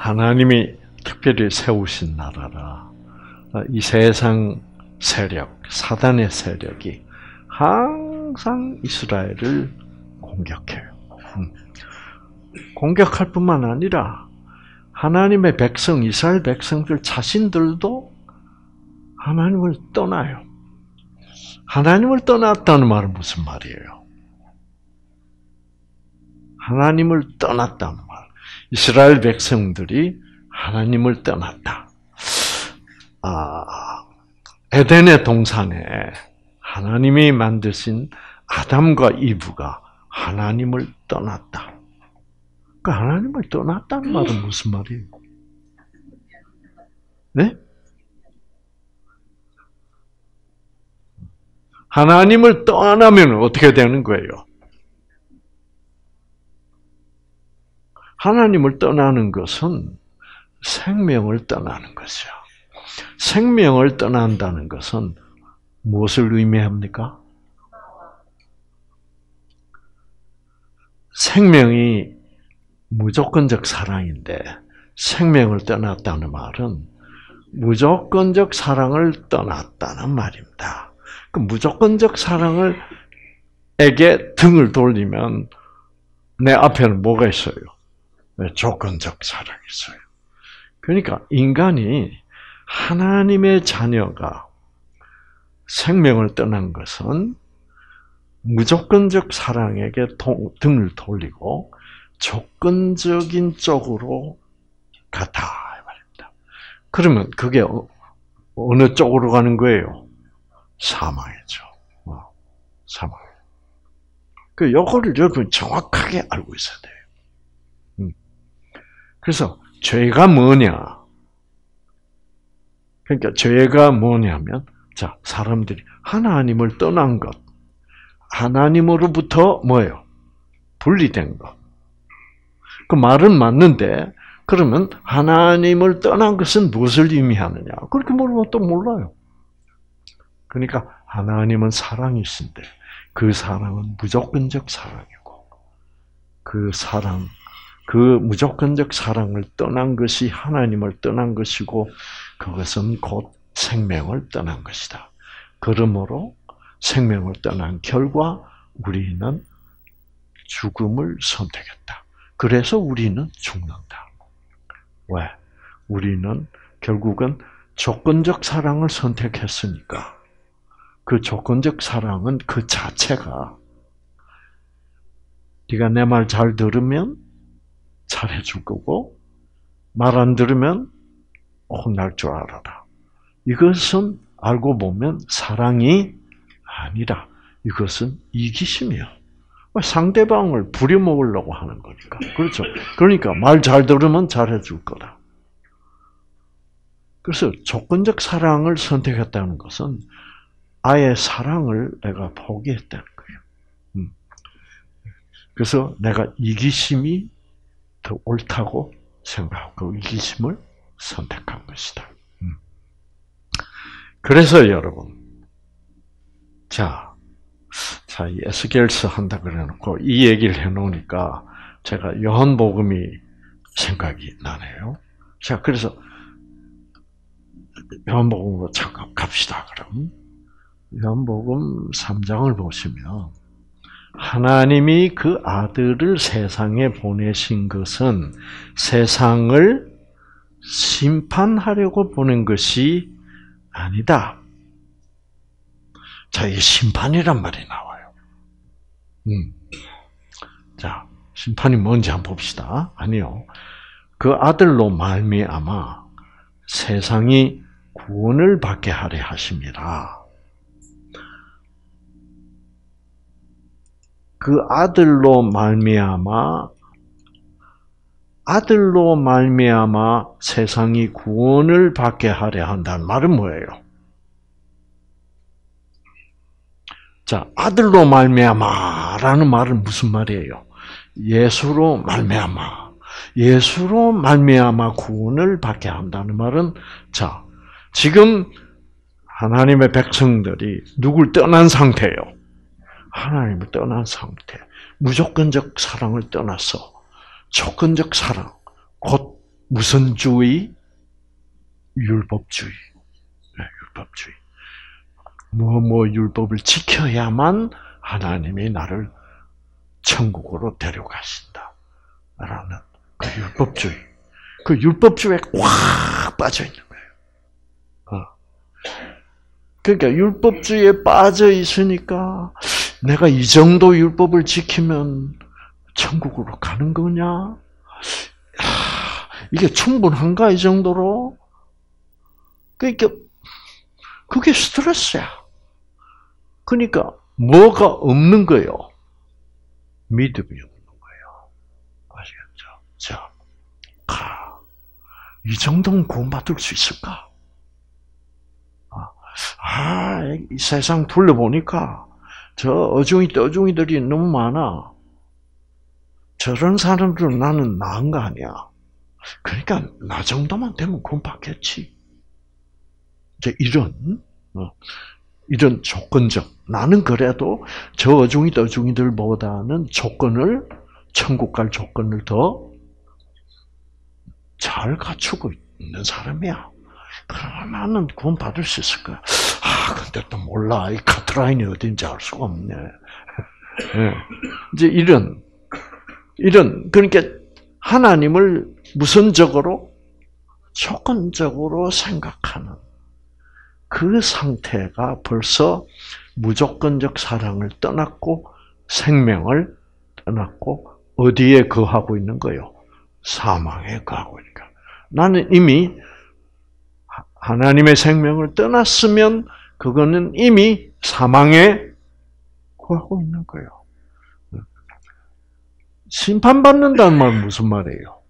하나님이 특별히 세우신 나라라. 이 세상 세력, 사단의 세력이 항상 이스라엘을 공격해요. 공격할 뿐만 아니라 하나님의 백성, 이스라엘 백성들 자신들도 하나님을 떠나요. 하나님을 떠났다는 말은 무슨 말이에요? 하나님을 떠났다는 말. 이스라엘 백성들이 하나님을 떠났다. 에덴의 동산에 하나님이 만드신 아담과 이브가 하나님을 떠났다. 그 하나님을 떠났다는 말은 무슨 말이에요? 네? 하나님을 떠나면 어떻게 되는 거예요? 하나님을 떠나는 것은 생명을 떠나는 것이야. 생명을 떠난다는 것은 무엇을 의미합니까? 생명이 무조건적 사랑인데 생명을 떠났다는 말은 무조건적 사랑을 떠났다는 말입니다. 그 무조건적 사랑에게 등을 돌리면 내 앞에는 뭐가 있어요? 조건적 사랑이 있어요. 그러니까 인간이 하나님의 자녀가 생명을 떠난 것은 무조건적 사랑에게 등을 돌리고 조건적인 쪽으로 갔다 말입니다. 그러면 그게 어느 쪽으로 가는 거예요? 사망이죠. 사망. 그 요거를 여러분 정확하게 알고 있어야 돼요. 그래서 죄가 뭐냐? 그러니까 죄가 뭐냐면, 자, 사람들이 하나님을 떠난 것, 하나님으로부터 뭐예요? 분리된 것. 그 말은 맞는데, 그러면 하나님을 떠난 것은 무엇을 의미하느냐? 그렇게 물으면 또 몰라요. 그러니까 하나님은 사랑이신데, 그 사랑은 무조건적 사랑이고, 그 사랑, 그 무조건적 사랑을 떠난 것이 하나님을 떠난 것이고 그것은 곧 생명을 떠난 것이다. 그러므로 생명을 떠난 결과 우리는 죽음을 선택했다. 그래서 우리는 죽는다. 왜? 우리는 결국은 조건적 사랑을 선택했으니까 그 조건적 사랑은 그 자체가 네가 내 말 잘 들으면 잘해줄 거고 말 안 들으면 혼날 줄 알아라. 이것은 알고 보면 사랑이 아니라 이것은 이기심이야. 상대방을 부려먹으려고 하는 거니까. 그렇죠. 그러니까 말 잘 들으면 잘해줄 거다. 그래서 조건적 사랑을 선택했다는 것은 아예 사랑을 내가 포기했다는 거예요. 그래서 내가 이기심이 더 옳다고 생각하고 이기심을 선택한 것이다. 그래서 여러분, 자, 이 에스겔서 한다 그래놓고 이 얘기를 해놓으니까 제가 요한복음이 생각이 나네요. 자, 그래서 요한복음으로 잠깐 갑시다. 그럼 요한복음 3장을 보시면 하나님이 그 아들을 세상에 보내신 것은 세상을 심판하려고 보낸 것이 아니다. 자, 이 심판이란 말이 나와요. 자, 심판이 뭔지 한번 봅시다. 아니요. 그 아들로 말미암아 세상이 구원을 받게 하려 하심이라. 그 아들로 말미암아 세상이 구원을 받게 하려 한다는 말은 뭐예요? 자, 아들로 말미암아라는 말은 무슨 말이에요? 예수로 말미암아 구원을 받게 한다는 말은, 자, 지금 하나님의 백성들이 누굴 떠난 상태예요? 하나님을 떠난 상태. 무조건적 사랑을 떠나서 조건적 사랑, 곧 무슨 주의? 율법주의. 네, 율법주의. 율법을 지켜야만 하나님이 나를 천국으로 데려가신다. 라는 그 율법주의. 그 율법주의에 꽉 빠져 있는 거예요. 그러니까 율법주의에 빠져 있으니까 내가 이 정도 율법을 지키면 천국으로 가는 거냐? 이게 충분한가, 이 정도로? 그러니까 그게 스트레스야. 그러니까 뭐가 없는 거예요? 믿음이 없는 거예요. 아시겠죠? 자, 이 정도는 구원받을 수 있을까? 이 세상 둘러보니까 저 어중이들이 너무 많아. 저런 사람들은 나는 나은 거 아니야. 그러니까 나 정도만 되면 구원받겠지. 이제 이런 조건적, 나는 그래도 저 어중이들보다는 천국 갈 조건을 더 잘 갖추고 있는 사람이야. 그러면 나는 구원 받을 수 있을 거야. 근데 또 몰라. 이 카트라인이 어딘지 알 수가 없네. 네. 이제 이런, 그러니까 하나님을 무선적으로, 조건적으로 생각하는 그 상태가 벌써 무조건적 사랑을 떠났고, 생명을 떠났고, 어디에 거하고 있는 거요? 사망에 거하고 있는 거야. 나는 이미 하나님의 생명을 떠났으면 그거는 이미 사망에 거하고 있는 거예요. 심판받는다는 말은 무슨 말이에요?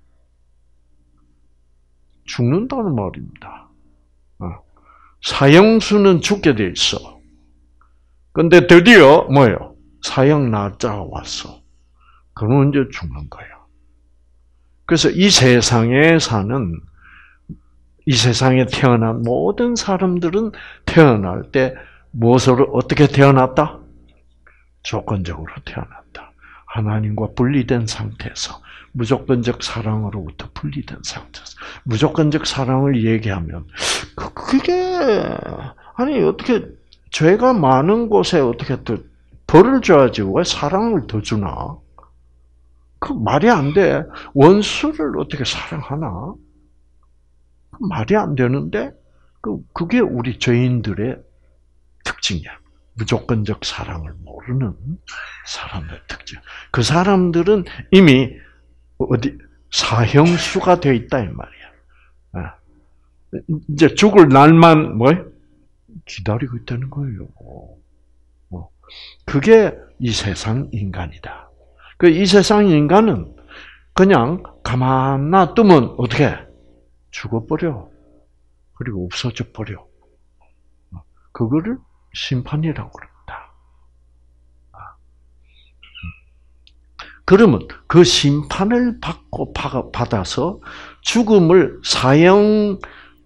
죽는다는 말입니다. 사형수는 죽게 돼 있어. 근데 드디어 뭐예요? 사형 날짜가 왔어. 그러면 이제 죽는 거예요. 그래서 이 세상에 태어난 모든 사람들은 태어날 때 무엇으로 어떻게 태어났다? 조건적으로 태어났다. 하나님과 분리된 상태에서, 무조건적 사랑으로부터 분리된 상태에서. 무조건적 사랑을 얘기하면 그게 어떻게 죄가 많은 곳에 어떻게 또 벌을 줘야지 왜 사랑을 더 주나? 그 말이 안 돼. 원수를 어떻게 사랑하나? 말이 안 되는데 그게 우리 죄인들의 특징이야. 무조건적 사랑을 모르는 사람들의 특징. 그 사람들은 이미 사형수가 되어 있다 이 말이야. 이제 죽을 날만 기다리고 있다는 거예요. 그게 이 세상 인간이다. 이 세상 인간은 그냥 가만 놔두면 어떻게? 죽어버려. 그리고 없어져 버려. 그거를 심판이라고 그럽니다. 그러면 그 심판을 받아서 죽음을 사형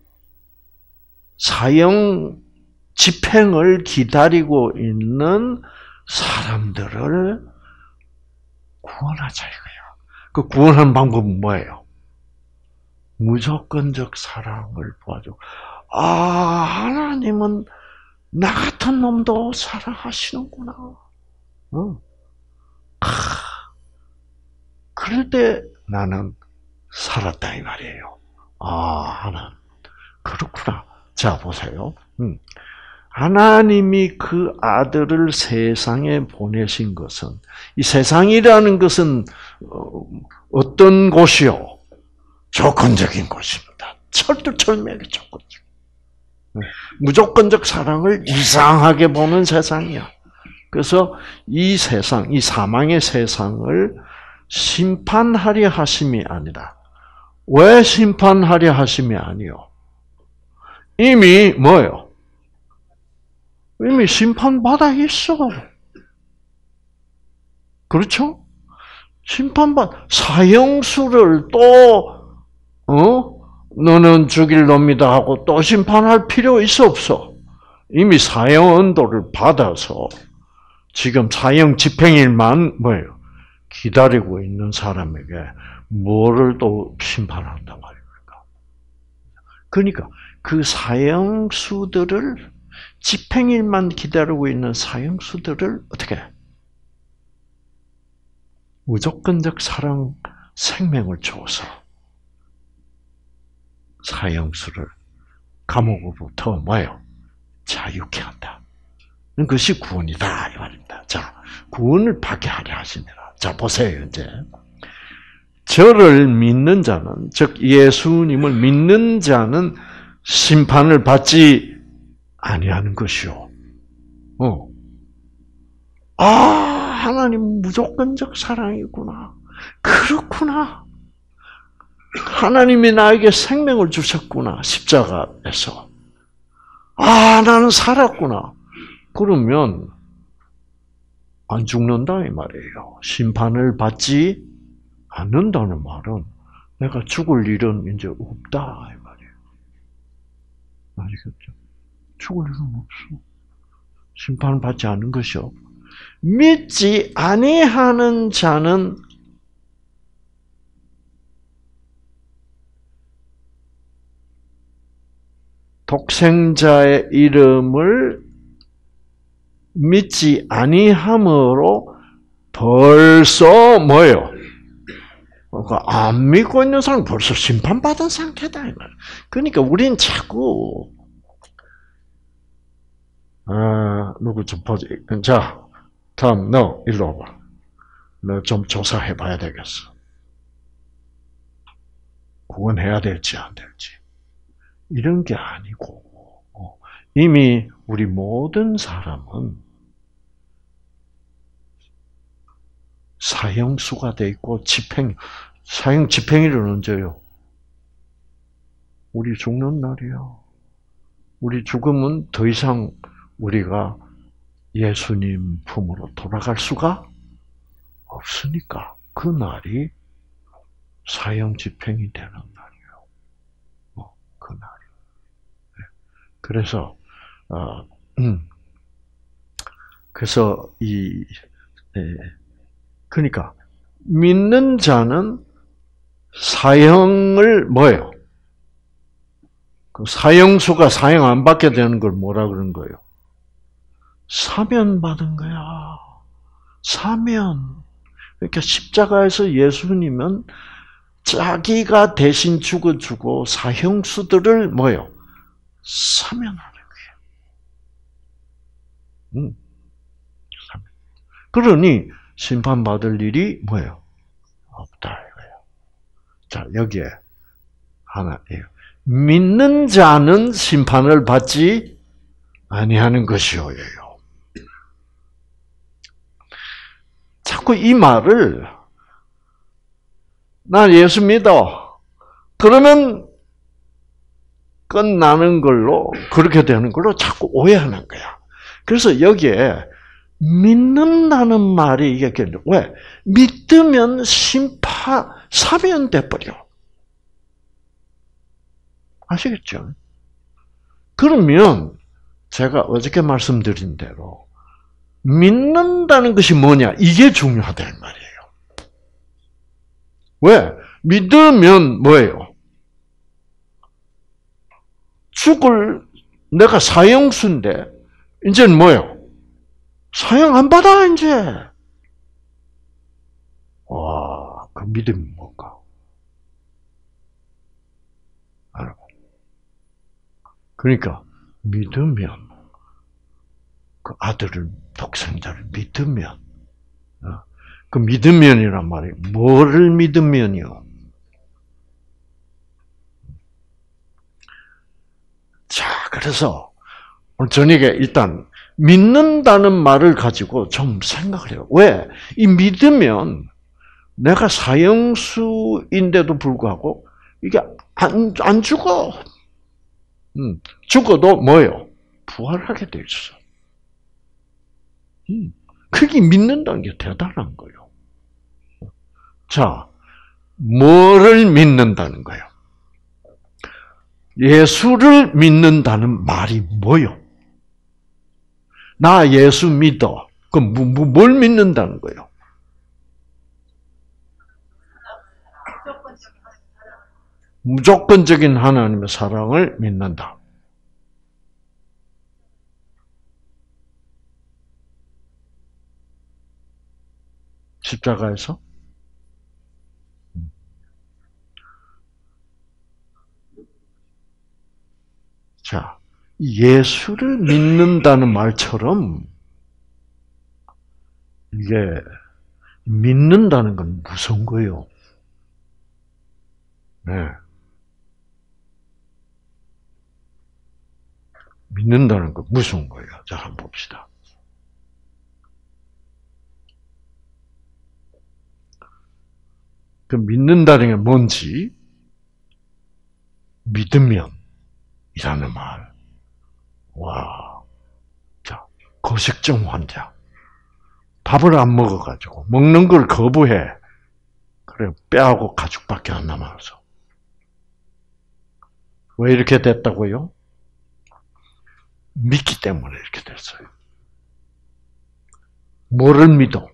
집행을 기다리고 있는 사람들을 구원하자 이거예요. 그 구원하는 방법은 뭐예요? 무조건적 사랑을 보여줘. 하나님은 나 같은 놈도 사랑하시는구나. 그럴 때 나는 살았다 이 말이에요. 하나님 그렇구나. 자 보세요. 하나님이 그 아들을 세상에 보내신 것은, 이 세상이라는 것은 어떤 곳이요? 조건적인 곳입니다. 철두철미하게 조건적. 무조건적 사랑을 이상하게 보는 세상이야. 그래서 이 세상, 이 사망의 세상을 심판하려 하심이 아니라, 왜 심판하려 하심이 아니요? 이미 뭐예요? 이미 심판받아 있어. 그렇죠? 사형수를 또, 너는 죽일 놈이다 하고 또 심판할 필요 있어, 없어? 이미 사형 언도를 받아서 지금 사형 집행일만 뭐예요? 기다리고 있는 사람에게 뭐를 또 심판한단 말이에요. 그러니까 그 사형수들을 집행일만 기다리고 있는 사형수들을 어떻게 무조건적 사랑 생명을 줘서 사형수를 감옥으로부터 뭐예요? 자유케 한다. 그것이 구원이다 이 말입니다. 자, 구원을 받게 하려 하십니다. 자, 보세요 이제. 저를 믿는 자는, 즉 예수님을 믿는 자는 심판을 받지 아니하는 것이요. 하나님 무조건적 사랑이구나. 그렇구나. 하나님이 나에게 생명을 주셨구나. 십자가에서. 나는 살았구나. 그러면 안 죽는다 이 말이에요. 심판을 받지 않는다는 말은 내가 죽을 일은 이제 없다 이 말이에요. 아시겠죠? 죽을 일은 없어. 심판을 받지 않는 것이요. 믿지 아니하는 자는 독생자의 이름을 믿지 아니함으로 벌써 뭐예요? 그러니까 안 믿고 있는 사람은 벌써 심판받은 상태다. 그러니까 우린 자꾸 누구 좀 보지. 자, 다음 너 일로 와봐. 너 좀 조사해봐야 되겠어. 구원해야 될지 안 될지. 이런 게 아니고 이미 우리 모든 사람은 사형수가 돼 있고 사형 집행일은 언제요? 우리 죽는 날이야. 우리 죽으면 더 이상 우리가 예수님 품으로 돌아갈 수가 없으니까 그 날이 사형 집행이 되는 날이에요. 그 날이. 그래서 그러니까 믿는 자는 사형을 뭐예요? 그 사형수가 사형 안 받게 되는 걸 뭐라 그런 거예요? 사면 받은 거야. 사면. 그러니까 십자가에서 예수님은 자기가 대신 죽어주고 사형수들을 뭐예요? 사면하는 거예요. 그러니 심판받을 일이 뭐예요? 없다 이거예요. 자, 여기에 하나예요. 믿는 자는 심판을 받지 아니하는 것이오예요. 자꾸 이 말을 나 예수 믿어. 그러면 끝나는 걸로 그렇게 되는 걸로 자꾸 오해하는 거야. 그래서 여기에 믿는다는 말이 이게 왜? 믿으면 사면돼 버려. 아시겠죠? 그러면 제가 어저께 말씀드린 대로 믿는다는 것이 뭐냐? 이게 중요하다는 말이에요. 왜? 믿으면 뭐예요? 내가 사형수인데 이제는 뭐예요? 사형 안 받아 이제. 와, 그 믿음이 뭘까? 그러니까 믿으면 그 아들을 독생자를 믿으면 그 믿으면이란 말이 뭐를 믿으면요? 자, 그래서 오늘 저녁에 일단 믿는다는 말을 가지고 좀 생각을 해요. 왜? 이 믿으면 내가 사형수인데도 불구하고 이게 안 죽어. 죽어도 뭐예요? 부활하게 돼 있어. 그게 믿는다는 게 대단한 거예요. 자, 뭐를 믿는다는 거예요? 예수를 믿는다는 말이 뭐요? 나 예수 믿어. 그럼 뭘 믿는다는 거예요? 무조건적인 하나님의 사랑을 믿는다. 십자가에서? 자, 예수를 믿는다는 말처럼 이게 믿는다는 건 무서운 거예요. 네. 믿는다는 건 무서운 거예요. 자, 한번 봅시다. 그 믿는다는 게 뭔지 믿으면 이라는 말. 와. 자, 거식증 환자. 밥을 안 먹어가지고 먹는 걸 거부해. 그래, 뼈하고 가죽밖에 안 남아서. 왜 이렇게 됐다고요? 믿기 때문에 이렇게 됐어요. 뭐를 믿어?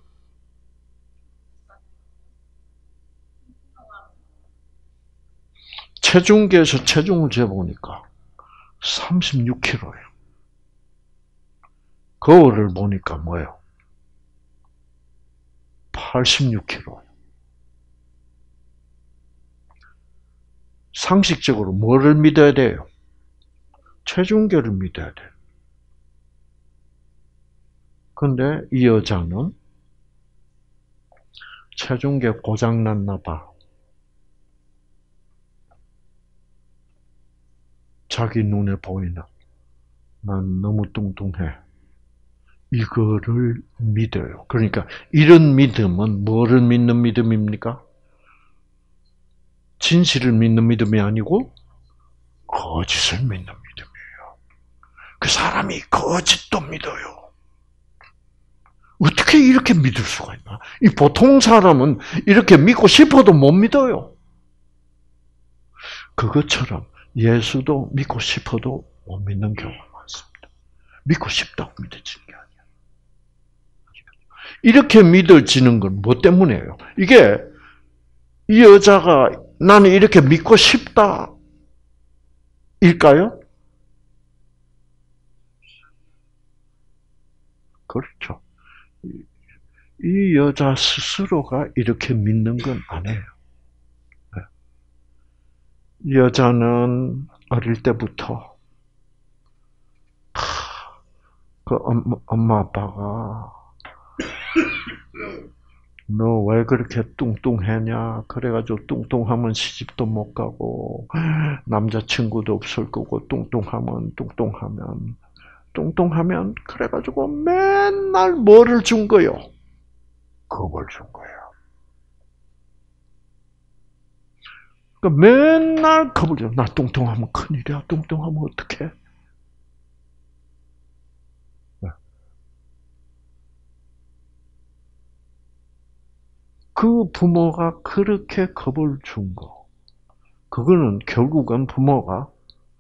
체중계에서 체중을 재보니까 36kg예요. 거울을 보니까 뭐예요? 86kg. 상식적으로 뭐를 믿어야 돼요? 체중계를 믿어야 돼요. 근데 이 여자는 체중계 고장났나 봐. 자기 눈에 보이나? 난 너무 뚱뚱해. 이거를 믿어요. 그러니까 이런 믿음은 뭐를 믿는 믿음입니까? 진실을 믿는 믿음이 아니고 거짓을 믿는 믿음이에요. 그 사람이 거짓도 믿어요. 어떻게 이렇게 믿을 수가 있나? 이 보통 사람은 이렇게 믿고 싶어도 못 믿어요. 그것처럼 예수도 믿고 싶어도 못 믿는 경우가 많습니다. 믿고 싶다고 믿어지는 게 아니에요. 이렇게 믿어지는 건 뭐 때문이에요? 이게 이 여자가 나는 이렇게 믿고 싶다 일까요? 그렇죠. 이 여자 스스로가 이렇게 믿는 건 아니에요. 이 여자는 어릴 때부터 그 엄마 아빠가 너 왜 그렇게 뚱뚱하냐? 그래가지고 뚱뚱하면 시집도 못 가고 남자친구도 없을 거고 뚱뚱하면 그래가지고 맨날 뭐를 준 거요? 겁을 준 거예요. 그러니까 맨날 겁을 줘. 나 뚱뚱하면 큰일이야. 뚱뚱하면 어떡해? 그 부모가 그렇게 겁을 준 거. 그거는 결국은 부모가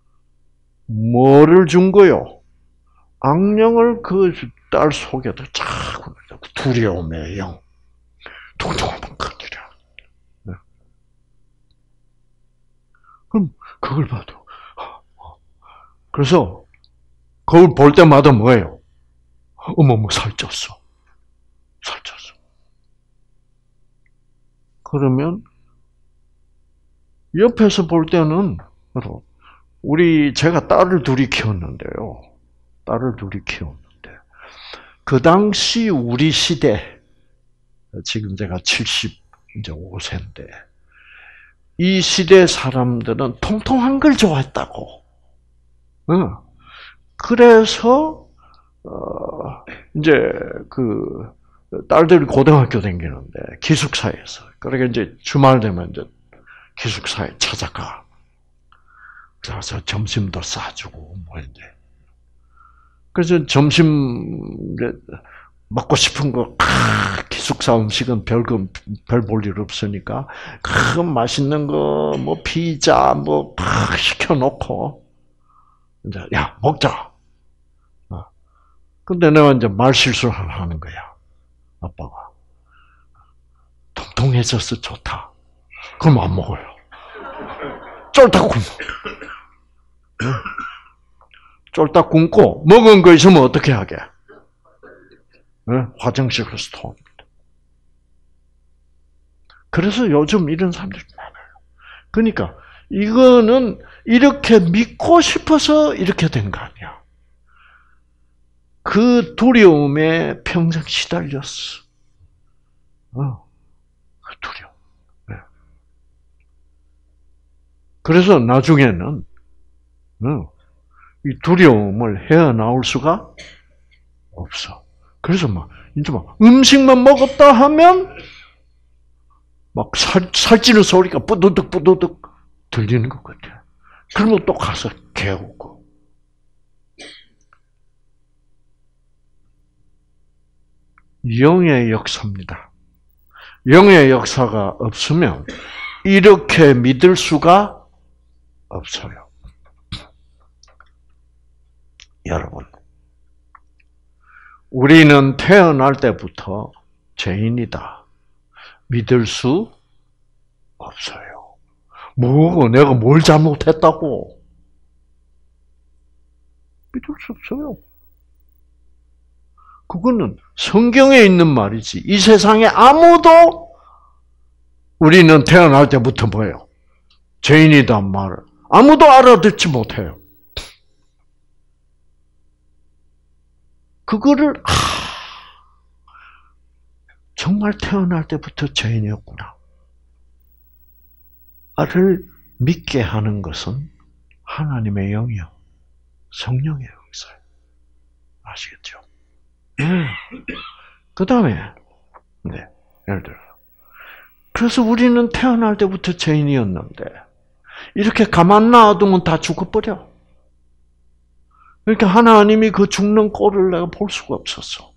뭐를 준 거요? 악령을 그 딸 속에도 자꾸 두려움의 영. 뚱뚱하면 큰일이야. 그럼 그걸 봐도 그래서 거울 볼 때마다 뭐예요? 어머머 살쪘어. 그러면 옆에서 볼 때는 제가 딸을 둘이 키웠는데요. 그 당시 우리 시대 지금 제가 75세인데 이 시대 사람들은 통통한 걸 좋아했다고. 그래서 이제 그 딸들이 고등학교 다니는데 기숙사에서 그러니까 이제 주말 되면 이제 기숙사에 찾아가. 그래서 점심도 싸주고 뭐 이제 그래서 점심 먹고 싶은 거 기숙사 음식은 별 볼 일 없으니까 큰 맛있는 거 뭐 피자 뭐 팍 시켜놓고 이제 야 먹자. 근데 내가 이제 말 실수를 하는 거야. 아빠가 통통해져서 좋다. 그럼 안 먹어요. 쫄딱 굶어. 쫄딱 굶고 먹은 거 있으면 어떻게 하게? 화장실 가서 토합니다. 그래서 요즘 이런 사람들이 많아요. 그러니까 이거는 이렇게 믿고 싶어서 이렇게 된 거 아니야. 그 두려움에 평생 시달렸어. 그 두려움. 네. 그래서 나중에는 이 두려움을 헤어나올 수가 없어. 그래서 이제 음식만 먹었다 하면 막 살찌는 소리가 뿌드득 뿌드득 들리는 것 같아. 그러면 또 가서 개우고. 영의 역사입니다. 영의 역사가 없으면 이렇게 믿을 수가 없어요. 여러분, 우리는 태어날 때부터 죄인이다. 믿을 수 없어요. 뭐고 내가 뭘 잘못했다고? 믿을 수 없어요. 그거는 성경에 있는 말이지. 이 세상에 아무도 우리는 태어날 때부터 뭐예요? 죄인이란 말을 아무도 알아듣지 못해요. 그거를 정말 태어날 때부터 죄인이었구나. 를 믿게 하는 것은 하나님의 영이요. 성령의 역사예요. 아시겠죠? 그 다음에, 예를 들어. 그래서 우리는 태어날 때부터 죄인이었는데, 이렇게 가만 놔두면 다 죽어버려. 그러니까 하나님이 그 죽는 꼴을 내가 볼 수가 없었어.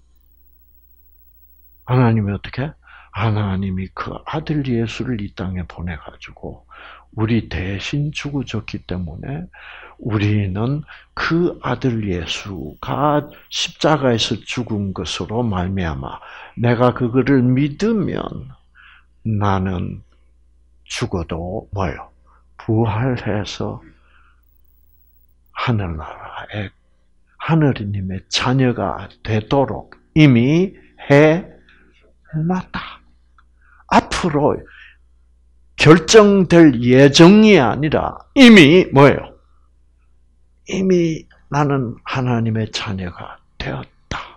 하나님이 어떻게? 하나님이 그 아들 예수를 이 땅에 보내가지고 우리 대신 죽어졌기 때문에 우리는 그 아들 예수가 십자가에서 죽은 것으로 말미암아 내가 그거를 믿으면 나는 죽어도 뭐요? 부활해서 하늘나라에 하느님의 자녀가 되도록 이미 해놨다. 앞으로 결정될 예정이 아니라 이미 뭐예요? 이미 나는 하나님의 자녀가 되었다.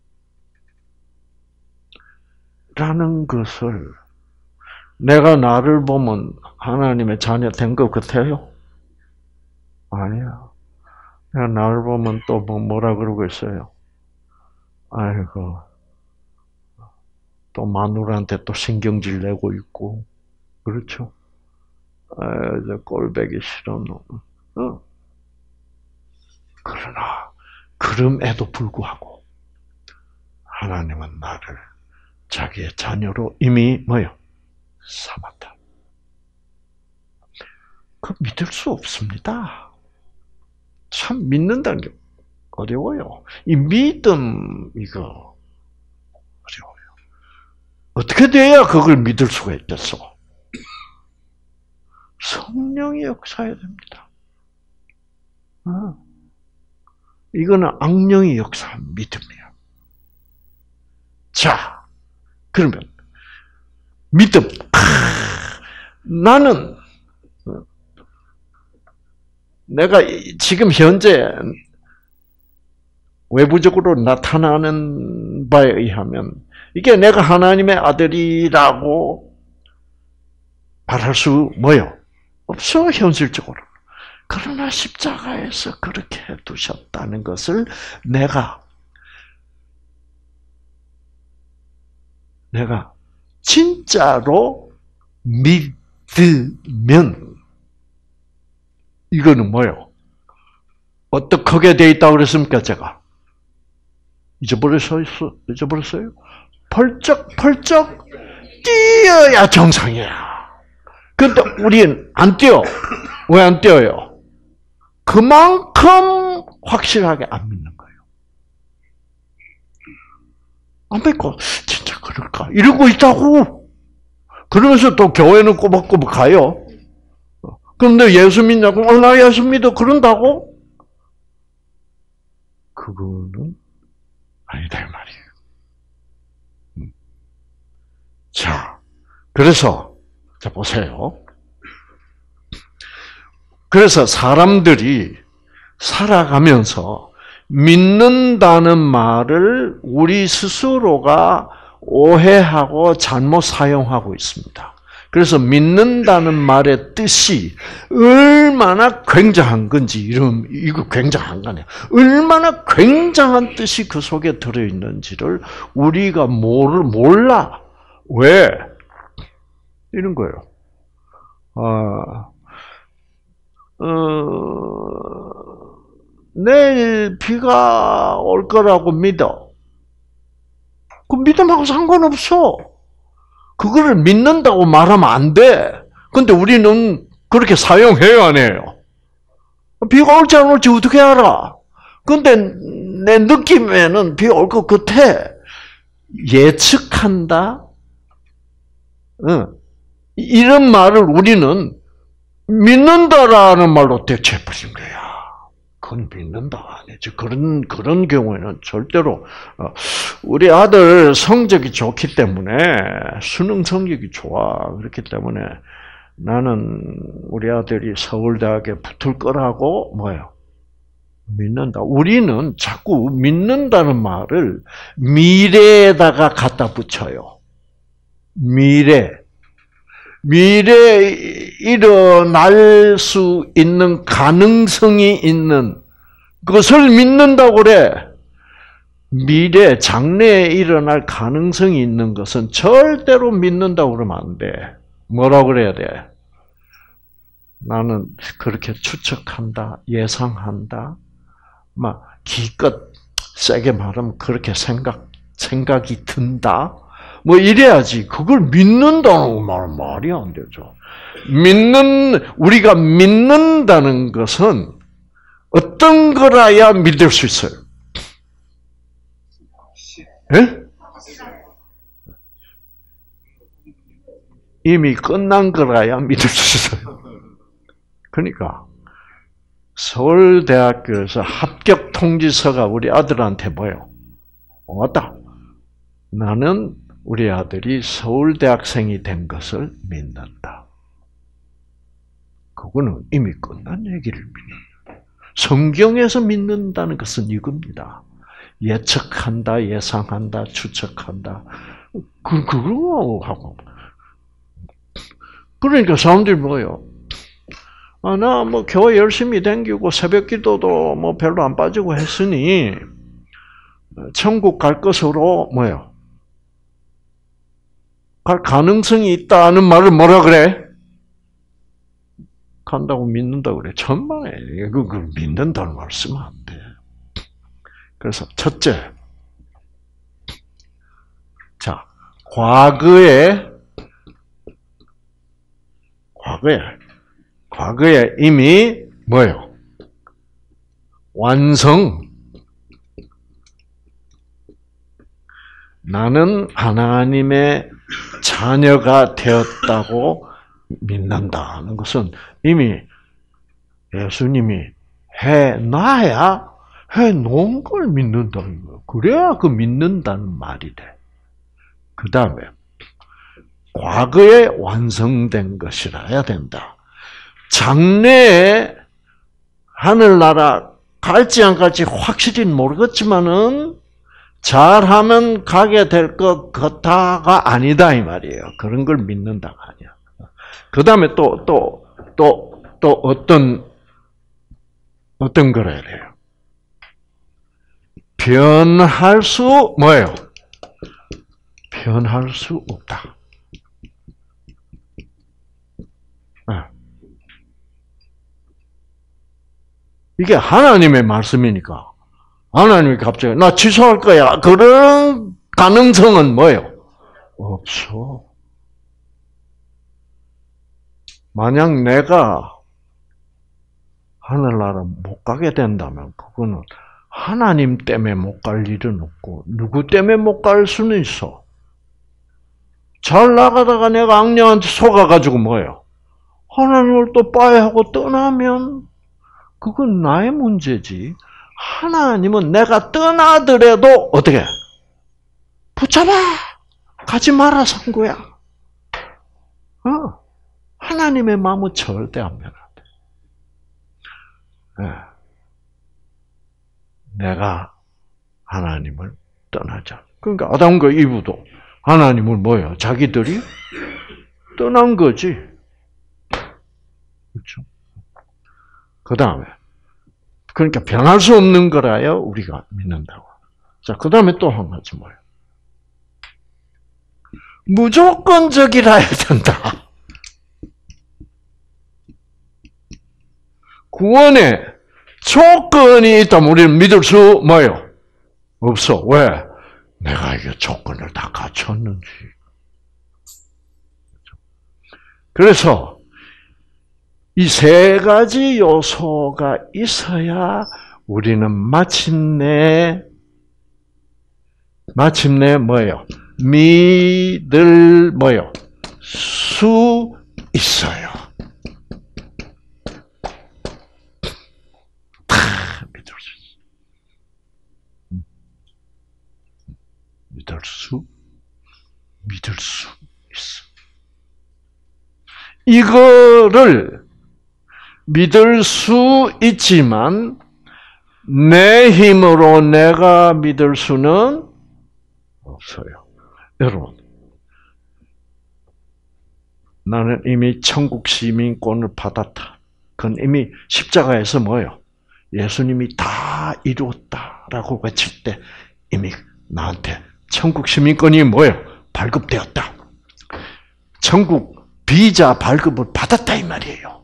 라는 것을 내가 나를 보면 하나님의 자녀 된 것 같아요? 아니야. 내가 나를 보면 또 뭐라 그러고 있어요? 아이고, 또 마누라한테 또 신경질 내고 있고, 그렇죠? 저 꼴배기 싫어, 너. 그러나, 그럼에도 불구하고, 하나님은 나를 자기의 자녀로 이미 뭐요? 삼았다. 그 믿을 수 없습니다. 참 믿는다는 게 어려워요. 이 믿음, 이거 어려워요. 어떻게 돼야 그걸 믿을 수가 있겠어? 성령이 역사해야 됩니다. 이거는 악령이 역사한 믿음이에요. 자, 그러면 믿음. 나는 내가 지금 현재 외부적으로 나타나는 바에 의하면 이게 내가 하나님의 아들이라고 말할 수 뭐요? 없어, 현실적으로. 그러나 십자가에서 그렇게 해두셨다는 것을 내가 진짜로 믿으면 이거는 뭐예요? 어떻게 돼 있다고 그랬습니까, 제가? 잊어버렸어요? 펄쩍펄쩍 뛰어야 정상이야. 근데 우리는 안 뛰어. 왜 안 뛰어요? 그만큼 확실하게 안 믿는 거예요. 안 믿고, 진짜 그럴까? 이러고 있다고. 그러면서 또 교회는 꼬박꼬박 가요. 그런데 예수 믿냐고, 나 예수 믿어. 그런다고? 그거는 아니다, 이 말이에요. 자, 그래서, 자, 보세요. 그래서 사람들이 살아가면서 믿는다는 말을 우리 스스로가 오해하고 잘못 사용하고 있습니다. 그래서 믿는다는 말의 뜻이 얼마나 굉장한 건지, 이거 굉장한 거네요. 얼마나 굉장한 뜻이 그 속에 들어있는지를 우리가 몰라. 왜? 이런 거예요. 내일 비가 올 거라고 믿어. 그 믿음하고 상관없어. 그거를 믿는다고 말하면 안 돼. 근데 우리는 그렇게 사용해요, 안 해요? 비가 올지 안 올지 어떻게 알아? 근데 내 느낌에는 비가 올 것 같아. 예측한다? 이런 말을 우리는 믿는다라는 말로 대체해버린 거야. 그건 믿는다가 아니지. 그런 경우에는 절대로, 우리 아들 성적이 좋기 때문에, 수능 성적이 좋아. 그렇기 때문에 나는 우리 아들이 서울대학에 붙을 거라고, 믿는다. 우리는 자꾸 믿는다는 말을 미래에다가 갖다 붙여요. 미래에 일어날 수 있는 가능성이 있는 것을 믿는다고 그래. 미래, 장래에 일어날 가능성이 있는 것은 절대로 믿는다고 그러면 안 돼. 뭐라고 그래야 돼? 나는 그렇게 추측한다, 예상한다, 기껏 세게 말하면 그렇게 생각이 든다. 이래야지. 그걸 믿는다는 말은 말이 안 되죠. 우리가 믿는다는 것은 어떤 거라야 믿을 수 있어요? 예? 이미 끝난 거라야 믿을 수 있어요. 그러니까, 서울대학교에서 합격 통지서가 우리 아들한테 왔다. 나는 우리 아들이 서울대학생이 된 것을 믿는다. 그거는 이미 끝난 얘기를 믿는다. 성경에서 믿는다는 것은 이겁니다. 예측한다, 예상한다, 추측한다. 그거 하고. 그러니까 사람들이 나 교회 열심히 다니고 새벽 기도도 별로 안 빠지고 했으니 천국 갈 것으로 갈 가능성이 있다는 말을 뭐라 그래? 간다고 믿는다고 그래. 천만에. 그걸 믿는다는 말 쓰면 안 돼. 그래서 첫째. 자, 과거에 이미 나는 하나님의 자녀가 되었다고 믿는다는 것은 이미 예수님이 해놓은 걸 믿는다는 거예요. 그래야 그 믿는다는 말이 돼. 그 다음에 과거에 완성된 것이라야 된다. 장래에 하늘나라 갈지 안 갈지 확실히 모르겠지만은 잘하면 가게 될 것 같다가 아니다 이 말이에요. 그런 걸 믿는다가 아니야. 그 다음에 또 어떤 거라 해요? 변할 수 변할 수 없다. 이게 하나님의 말씀이니까 하나님이 갑자기 나 취소할 거야. 그런 가능성은 없어. 만약 내가 하늘나라 못 가게 된다면 그거는 하나님 때문에 못 갈 일은 없고 누구 때문에 못 갈 수는 있어. 잘 나가다가 내가 악령한테 속아가지고 하나님을 또 빠이하고 떠나면 그건 나의 문제지. 하나님은 내가 떠나더라도 어떻게 붙잡아 가지 마라 선구야. 하나님의 마음은 절대 안 변한다. 내가 하나님을 떠나자. 그러니까 아담과 이브도 하나님을 뭐예요? 자기들이 떠난 거지. 그렇죠? 그 다음에 그러니까 변할 수 없는 거라요 우리가 믿는다고. 자, 그 다음에 또 한 가지 뭐예요? 무조건적이라야 된다. 구원에 조건이 있다면 우리는 믿을 수 뭐예요? 없어. 왜? 내가 이게 조건을 다 갖췄는지. 그래서 이 세 가지 요소가 있어야 우리는 마침내 뭐예요? 믿을 뭐예요? 수 있어요. 믿을 수 있어. 이거를 믿을 수 있지만 내 힘으로 내가 믿을 수는 없어요. 여러분, 나는 이미 천국 시민권을 받았다. 그건 이미 십자가에서 뭐예요? 예수님이 다 이루었다라고 외칠 때 이미 나한테 천국 시민권이 뭐예요? 발급되었다. 천국 비자 발급을 받았다 이 말이에요.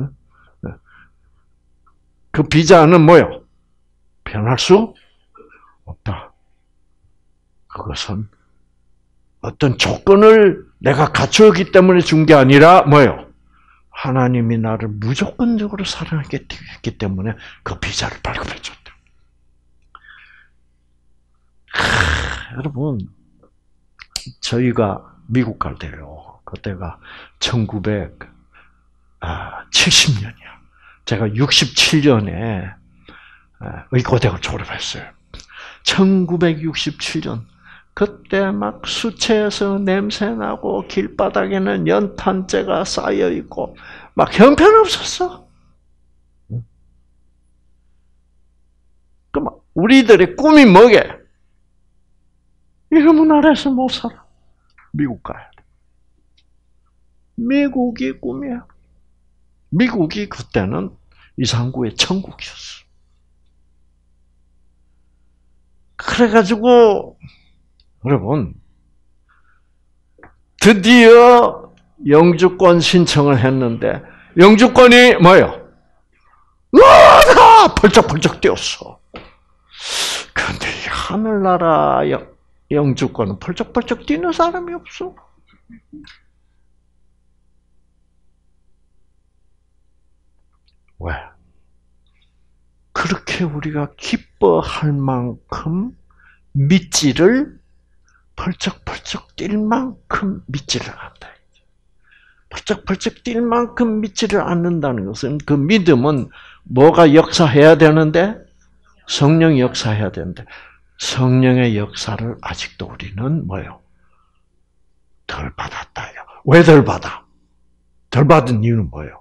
그 비자는 뭐예요? 변할 수 없다. 그것은 어떤 조건을 내가 갖추었기 때문에 준 게 아니라 뭐예요? 하나님이 나를 무조건적으로 사랑했기 때문에 그 비자를 발급해 줬다. 여러분, 저희가 미국 갈 때요. 그때가 1970년이야. 제가 67년에 의과대학을 졸업했어요. 1967년. 그때 막 수채에서 냄새나고 길바닥에는 연탄재가 쌓여있고 막 형편없었어. 그럼 우리들의 꿈이 뭐게? 이러면 나라에서 못 살아. 미국 가야 돼. 미국이 꿈이야. 미국이 그때는 이상구의 천국이었어. 그래가지고 여러분 드디어 영주권 신청을 했는데 영주권이 뭐예요? 다 펄쩍펄쩍 뛰었어. 그런데 이 하늘나라 영주권은 펄쩍펄쩍 뛰는 사람이 없어. 왜? 그렇게 우리가 기뻐할 만큼 믿지를 펄쩍펄쩍 뛸 만큼 믿지를 않는다. 펄쩍펄쩍 뛸 만큼 믿지를 않는다는 것은 그 믿음은 뭐가 역사해야 되는데? 성령이 역사해야 되는데 성령의 역사를 아직도 우리는 뭐예요? 덜 받았다요. 왜 덜 받아? 덜 받은 이유는 뭐예요?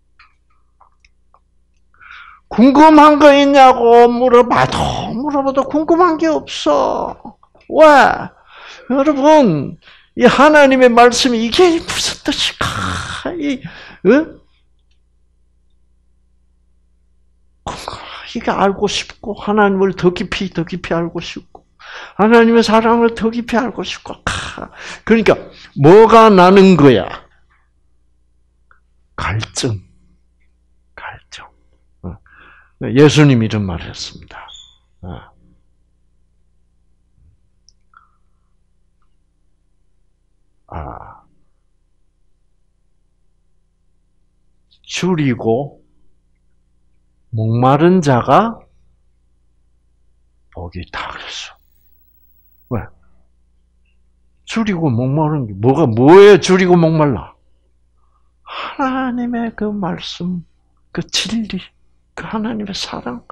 궁금한 거 있냐고 물어봐도 궁금한 게 없어. 왜? 여러분, 이 하나님의 말씀이 이게 무슨 뜻일까? 이게 알고 싶고 하나님을 더 깊이 알고 싶고 하나님의 사랑을 더 깊이 알고 싶고 그러니까 뭐가 나는 거야? 갈증. 예수님이 이런 말을 했습니다. 줄이고 목마른 자가 복이 있다 그랬어. 왜? 줄이고 목마른 게 뭐예요? 줄이고 목말라? 하나님의 그 말씀, 그 진리, 그 하나님의 사랑,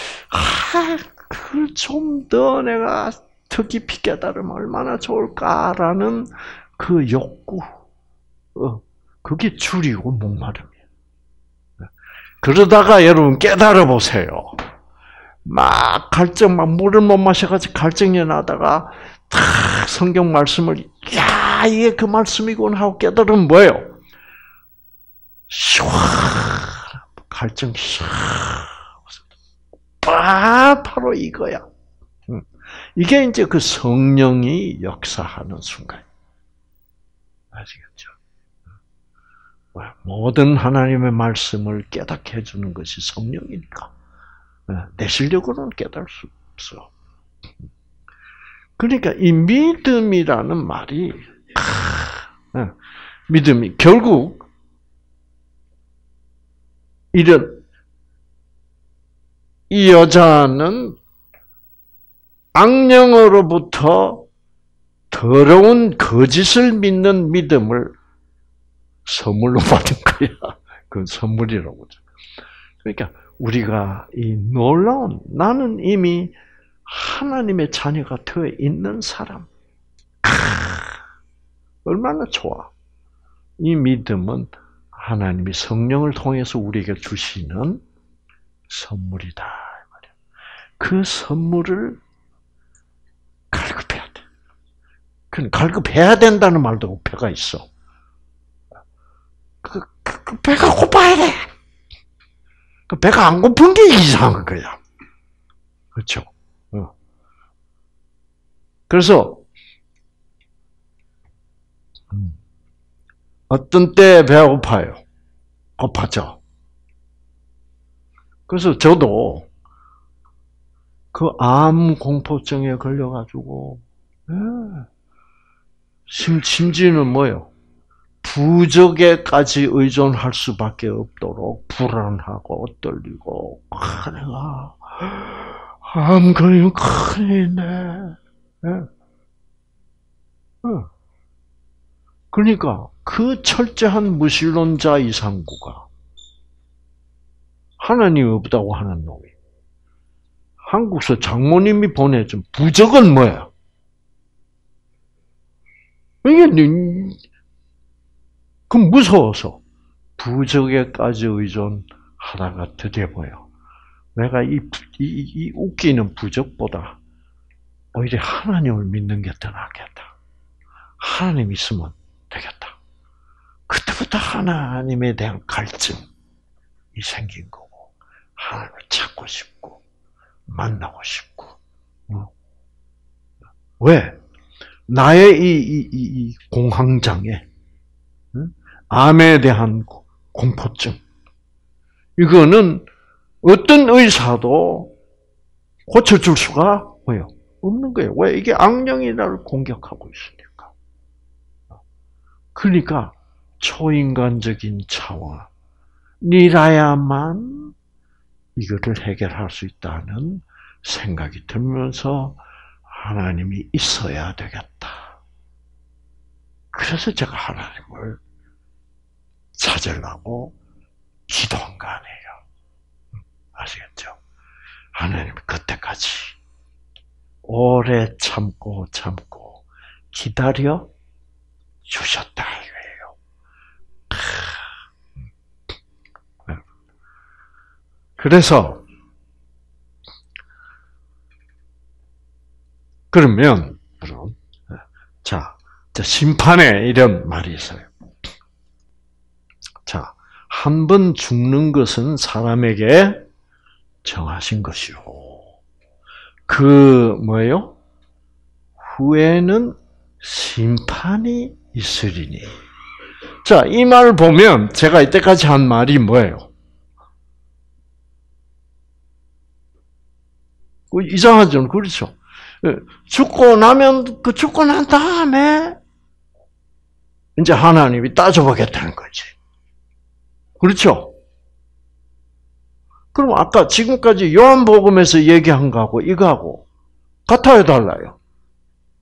그걸 좀 더 내가 더 깊이 깨달으면 얼마나 좋을까라는 그 욕구, 그게 줄이고 목마름이에요. 그러다가 여러분 깨달아 보세요. 막 갈증, 막 물을 못 마셔가지고 갈증이 나다가 탁 성경 말씀을 야 이게 그 말씀이군 하고 깨달으면 뭐예요? 시원 갈증 시원. 바로 이거야. 이게 이제 그 성령이 역사하는 순간. 아시겠죠? 모든 하나님의 말씀을 깨닫게 해주는 것이 성령이니까. 내 실력으로는 깨달을 수 없어. 그러니까 이 믿음이라는 말이, 믿음이 결국 이 여자는 악령으로부터 더러운 거짓을 믿는 믿음을 선물로 받은 거야. 그건 선물이라고 하죠. 그러니까 우리가 이 놀라운, 나는 이미 하나님의 자녀가 되어 있는 사람. 얼마나 좋아. 이 믿음은 하나님이 성령을 통해서 우리에게 주시는 선물이다. 그 선물을 갈급해야 돼. 그건 갈급해야 된다는 말도 배가 있어. 그 배가 고파야 돼. 그 배가 안 고픈 게 이상한 거야. 그렇죠? 그래서 어떤 때 배가 고파요. 고파져. 그래서 저도 그 암 공포증에 걸려가지고 심지어는 뭐요? 부적에까지 의존할 수밖에 없도록 불안하고 떨리고 내가 암 걸리면 큰일이네. 그러니까 그 철저한 무신론자 이상구가 하나님이 없다고 하는 놈이 한국서 장모님이 보내준 부적은 뭐야? 이게 그 무서워서 부적에까지 의존하다가 드디어 뭐예요? 내가 이 웃기는 부적보다 오히려 하나님을 믿는 게 더 낫겠다. 하나님 있으면 되겠다. 그때부터 하나님에 대한 갈증이 생긴 거고 하나님을 찾고 싶고 만나고 싶고. 왜? 나의 이 공황장애, 암에 대한 공포증, 이거는 어떤 의사도 고쳐줄 수가 뭐예요? 없는 거예요. 왜? 이게 악령이 나를 공격하고 있으니까. 그러니까 초인간적인 차원이라야만 이거를 해결할 수 있다는 생각이 들면서 하나님이 있어야 되겠다. 그래서 제가 하나님을 찾으려고 기도한 거 아니에요. 아시겠죠? 하나님이 그때까지 오래 참고 기다려 주셨다 이거예요. 그래서 그러면 자 심판에 이런 말이 있어요. 자, 한 번 죽는 것은 사람에게 정하신 것이요. 그 뭐예요? 후에는 심판이 있으리니. 자, 이 말 보면 제가 이때까지 한 말이 뭐예요? 이상하죠? 그렇죠? 죽고 나면 죽고 난 다음에 이제 하나님이 따져보겠다는 거지. 그렇죠? 그럼 아까 지금까지 요한복음에서 얘기한 거하고 이거하고 같아요, 달라요?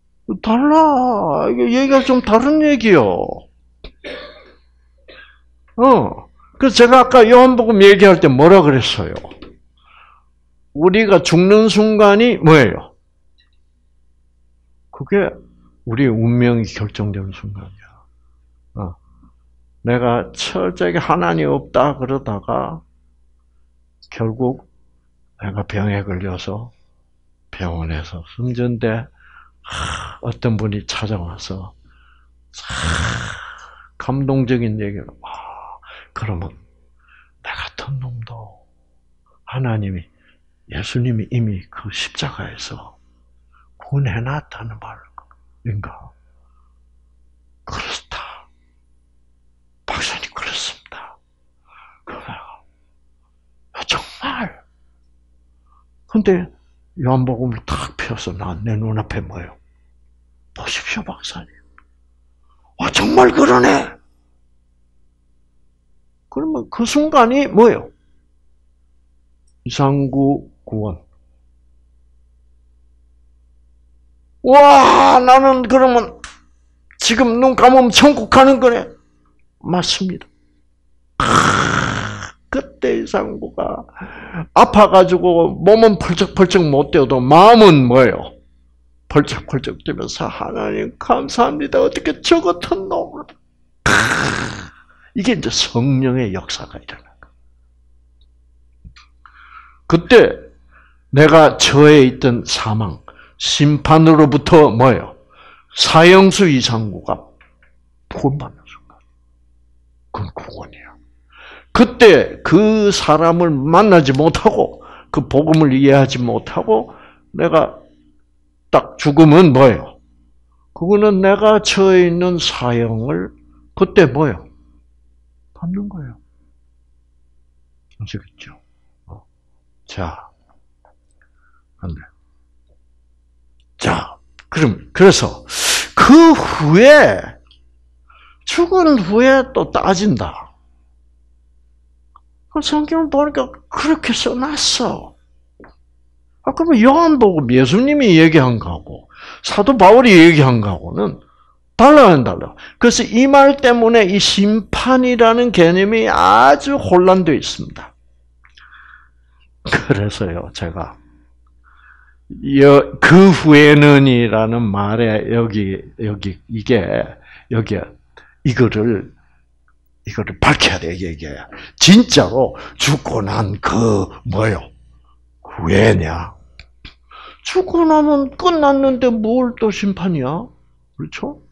달라. 이게 얘기가 좀 다른 얘기요. 그래서 제가 아까 요한복음 얘기할 때 뭐라 그랬어요? 우리가 죽는 순간이 뭐예요? 그게 우리의 운명이 결정되는 순간이야. 내가 철저하게 하나님 없다 그러다가 결국 내가 병에 걸려서 병원에서 숨진데 어떤 분이 찾아와서 감동적인 얘기를 그러면 나 같은 놈도 하나님이 예수님이 이미 그 십자가에서 구원해놨다는 말인가? 그렇다. 박사님 그렇습니다. 그래요. 정말. 근데 요한복음을 탁 펴서 내 눈앞에 뭐예요? 보십시오 박사님. 정말 그러네. 그러면 그 순간이 뭐예요? 이상구 구원. 와, 나는 그러면 지금 눈 감으면 천국 가는 거네. 맞습니다. 그때 이상구가 아파가지고 몸은 펄쩍펄쩍 못 뛰어도 마음은 뭐예요? 펄쩍펄쩍 뛰면서 하나님 감사합니다. 어떻게 저 같은 놈을. 이게 이제 성령의 역사가 일어난 거예요. 그때 내가 저에 있던 사망, 심판으로부터 뭐예요? 사형수 이상구가 구원받는 순간. 그건 구원이야. 그때 그 사람을 만나지 못하고 그 복음을 이해하지 못하고 내가 딱 죽으면 뭐예요? 그거는 내가 처해 있는 사형을 그때 뭐예요? 받는 거예요. 아시겠죠? 자, 안돼. 자, 그래서 그 후에 죽은 후에 또 따진다. 성경을 보니까 그렇게 써놨어. 그러면 요한복음 예수님이 얘기한 거하고 사도 바울이 얘기한 거하고는 달라요. 그래서 이 말 때문에 이 심판이라는 개념이 아주 혼란되어 있습니다. 그래서요, 제가 그 후에는이라는 말에 이거를 밝혀야 돼, 이게. 진짜로 죽고 난 뭐요? 후회냐? 죽고 나면 끝났는데 뭘 또 심판이야? 그렇죠?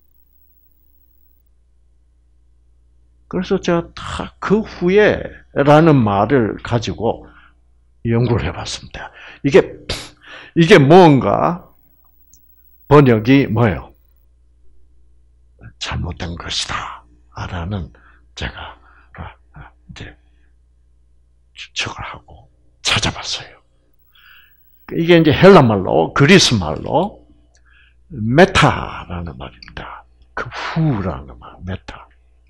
그래서 제가 다 그 후에라는 말을 가지고 연구를 해봤습니다. 이게 뭔가 번역이 뭐예요? 잘못된 것이다. 라는 제가 이제 추측을 하고 찾아봤어요. 이게 이제 헬라 말로, 그리스 말로 메타라는 말입니다. 그 후라는 말, 메타.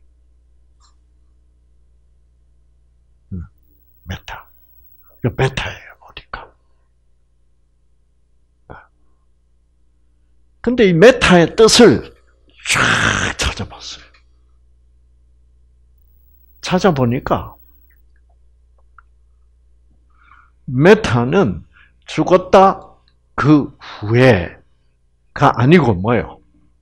메타. 그 메타예요, 보니까. 근데 이 메타의 뜻을 쫙 찾아봤어요. 찾아보니까 메타는 죽었다 그 후에가 아니고 뭐예요?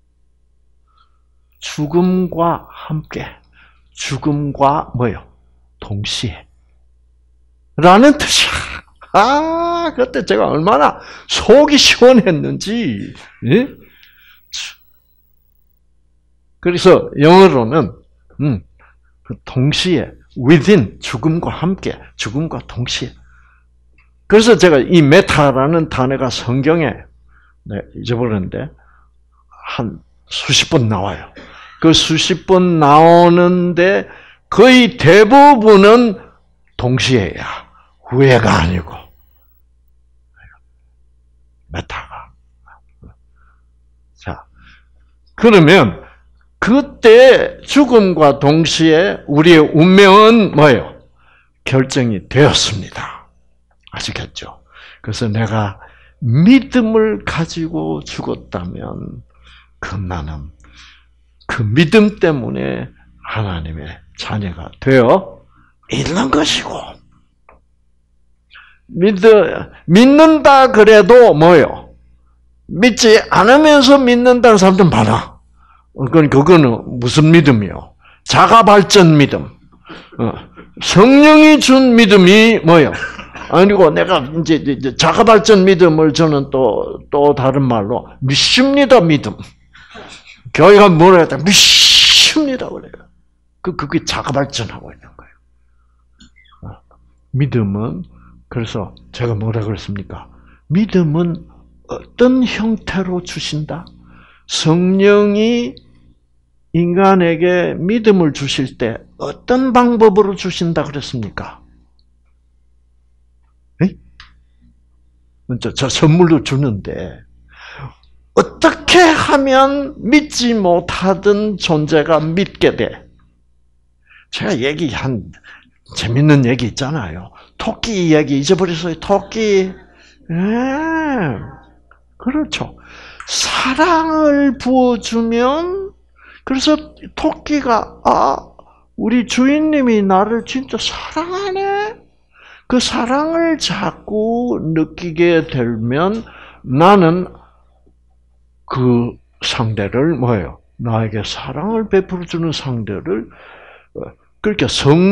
죽음과 함께, 죽음과 뭐예요? 동시에 라는 뜻이야. 그때 제가 얼마나 속이 시원했는지. 예? 그래서 영어로는 동시에, within, 죽음과 함께, 죽음과 동시에. 그래서 제가 이 메타라는 단어가 성경에, 잊어버렸는데, 한 수십 번 나와요. 그 수십 번 나오는데, 거의 대부분은 동시에야. 후회가 아니고. 메타가. 자, 그러면, 그때 죽음과 동시에 우리의 운명은 뭐예요? 결정이 되었습니다. 아시겠죠? 그래서 내가 믿음을 가지고 죽었다면 나는 그 믿음 때문에 하나님의 자녀가 되어 있는 것이고, 믿는다 그래도 뭐요? 믿지 않으면서 믿는다는 사람들 많아. 그거는 무슨 믿음이요? 자가발전 믿음. 성령이 준 믿음이 뭐요? 아니고 내가 이제 자가발전 믿음을 저는 또 다른 말로 믿습니다 믿음. 교회가 뭐라 했다? 믿습니다 그래요. 그게 자가발전하고 있는 거예요. 믿음은 그래서 제가 뭐라 그랬습니까? 믿음은 어떤 형태로 주신다? 성령이 인간에게 믿음을 주실 때 어떤 방법으로 주신다 그랬습니까? 저 선물로 주는데 어떻게 하면 믿지 못하던 존재가 믿게 돼? 제가 얘기한 재밌는 얘기 있잖아요. 토끼 얘기 잊어버렸어요. 토끼. 그렇죠. 사랑을 부어주면 그래서 토끼가 우리 주인님이 나를 진짜 사랑하네. 그 사랑을 자꾸 느끼게 되면 나는 그 상대를 뭐예요? 나에게 사랑을 베풀어주는 상대를 그러니까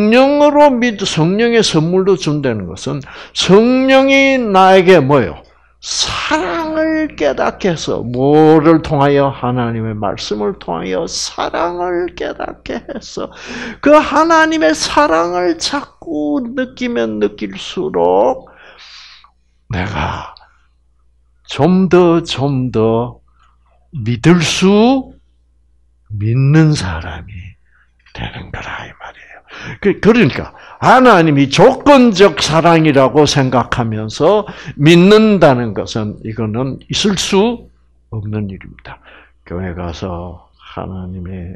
성령의 선물로 준다는 것은 성령이 나에게 뭐예요? 사랑을 깨닫게 해서 뭐를 통하여 하나님의 말씀을 통하여 사랑을 깨닫게 해서 그 하나님의 사랑을 자꾸 느끼면 느낄수록 내가 좀 더 믿는 사람이 되는 거라 이 말이에요. 그러니까 하나님이 조건적 사랑이라고 생각하면서 믿는다는 것은 이거는 있을 수 없는 일입니다. 교회 가서 하나님의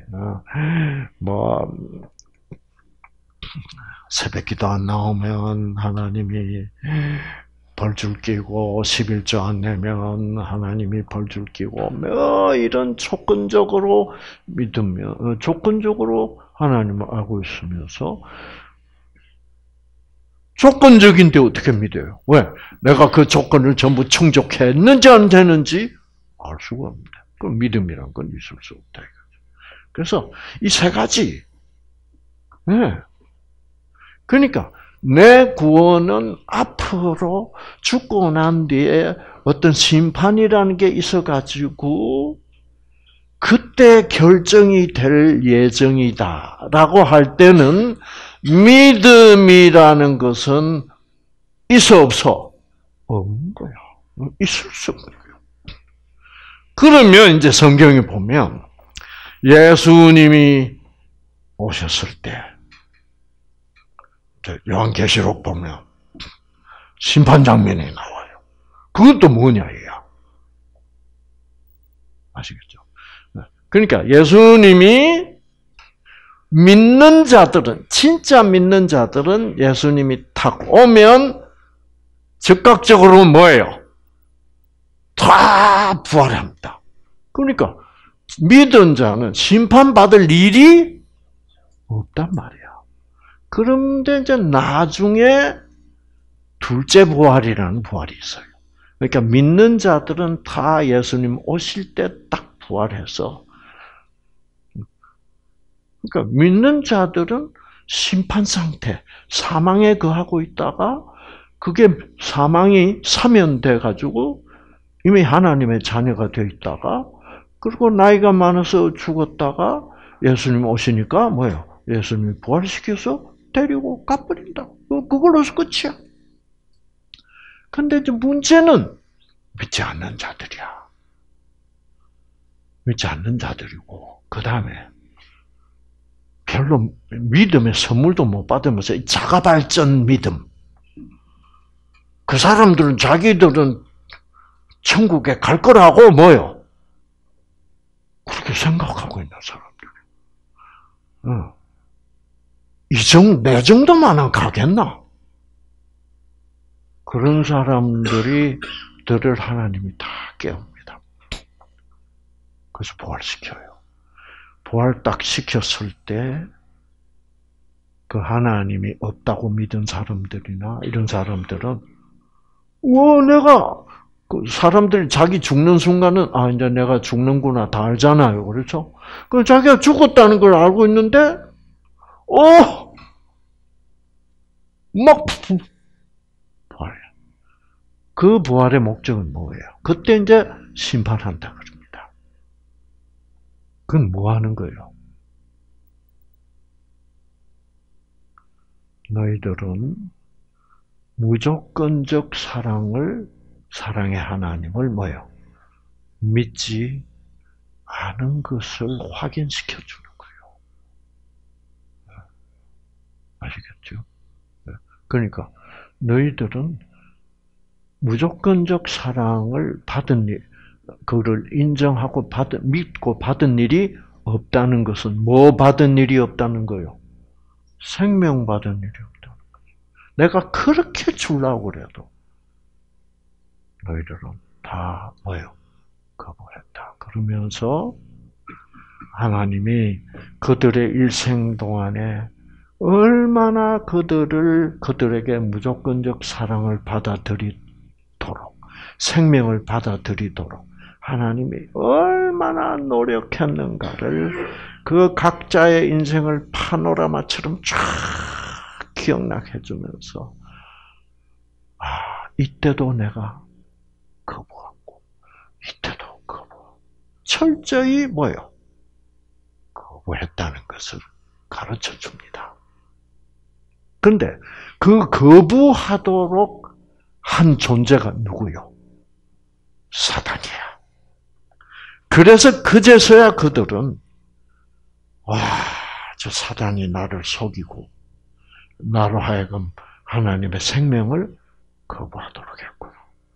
새벽기도 안 나오면 하나님이 벌줄 끼고 11조 안 내면 하나님이 벌줄 끼고 이런 조건적으로 믿으면 조건적으로 하나님을 알고 있으면서 조건적인데 어떻게 믿어요? 왜? 내가 그 조건을 전부 충족했는지 안 되는지 알 수가 없습니다. 그 믿음이란 건 있을 수 없다. 그래서 이 세 가지. 네. 그러니까 내 구원은 앞으로 죽고 난 뒤에 어떤 심판이라는 게 있어가지고 그때 결정이 될 예정이다라고 할 때는 믿음이라는 것은 있어 없어? 없는 거야. 있을 수 없는 거야. 그러면 이제 성경에 보면 예수님이 오셨을 때 요한계시록 보면 심판 장면이 나와요. 그것도 뭐냐 이야. 아시겠죠? 그러니까 예수님이 믿는 자들은 진짜 믿는 자들은 예수님이 탁 오면 즉각적으로 뭐예요? 다 부활합니다. 그러니까 믿은 자는 심판받을 일이 없단 말이야. 그런데 이제 나중에 둘째 부활이라는 부활이 있어요. 그러니까 믿는 자들은 다 예수님 오실 때 딱 부활해서 그러니까 믿는 자들은 심판 상태, 사망에 거하고 있다가 그게 사망이 사면돼 가지고 이미 하나님의 자녀가 되어 있다가 그리고 나이가 많아서 죽었다가 예수님 오시니까 뭐예요? 예수님이 부활시켜서 데리고 가버린다. 그걸로서 끝이야. 근데 이제 문제는 믿지 않는 자들이야. 믿지 않는 자들이고 그 다음에 별로 믿음의 선물도 못 받으면서 자가발전 믿음. 그 사람들은 자기들은 천국에 갈 거라고 뭐요? 그렇게 생각하고 있는 사람들. 내 정도만은 가겠나? 그런 사람들을 하나님이 다 깨웁니다. 그래서 부활시켜요. 부활 딱 시켰을 때 그 하나님이 없다고 믿은 사람들이나 이런 사람들은 내가 그 사람들이 자기 죽는 순간은 이제 내가 죽는구나 다 알잖아요, 그렇죠? 그 자기가 죽었다는 걸 알고 있는데 막 부활해. 그 부활의 목적은 뭐예요? 그때 이제 심판한다 그럽니다. 그건 뭐 하는 거예요? 너희들은 무조건적 사랑의 하나님을 뭐예요? 믿지 않은 것을 확인시켜 주는 거예요. 아시겠죠? 그러니까 너희들은 무조건적 사랑을 받은 일, 그를 인정하고 믿고 받은 일이 없다는 것은 뭐 받은 일이 없다는 거예요? 생명 받은 일이 없다는 거예요. 내가 그렇게 주려고 그래도 너희들은 다 뭐예요? 거부했다. 그러면서 하나님이 그들의 일생 동안에 얼마나 그들에게 무조건적 사랑을 받아들이도록, 생명을 받아들이도록 하나님이 얼마나 노력했는가를 그 각자의 인생을 파노라마처럼 쫙 기억나게 해주면서 이때도 내가 거부하고 이때도 거부하고 철저히 뭐요? 거부했다는 것을 가르쳐 줍니다. 그런데 그 거부하도록 한 존재가 누구요? 사단이야. 그래서 그제서야 그들은 저 사단이 나를 속이고 나로 하여금 하나님의 생명을 거부하도록 했구나.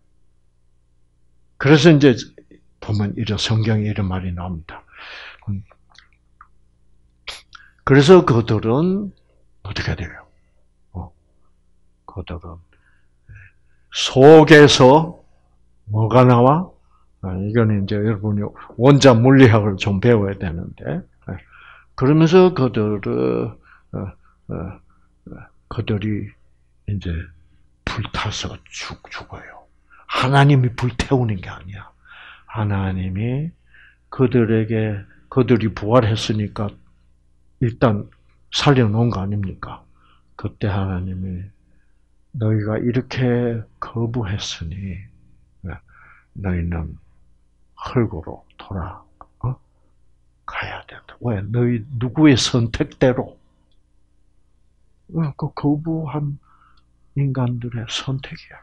그래서 이제 보면 성경에 이런 말이 나옵니다. 그래서 그들은 어떻게 돼요? 그들은 속에서 뭐가 나와? 이거는 이제 여러분이 원자 물리학을 좀 배워야 되는데, 그러면서 그들이 이제 불타서 죽어요. 하나님이 불태우는 게 아니야. 하나님이 그들이 부활했으니까 일단 살려놓은 거 아닙니까? 그때 하나님이 너희가 이렇게 거부했으니 너희는 흙으로 돌아가야 된다. 왜? 너희 누구의 선택대로? 그 거부한 인간들의 선택이야.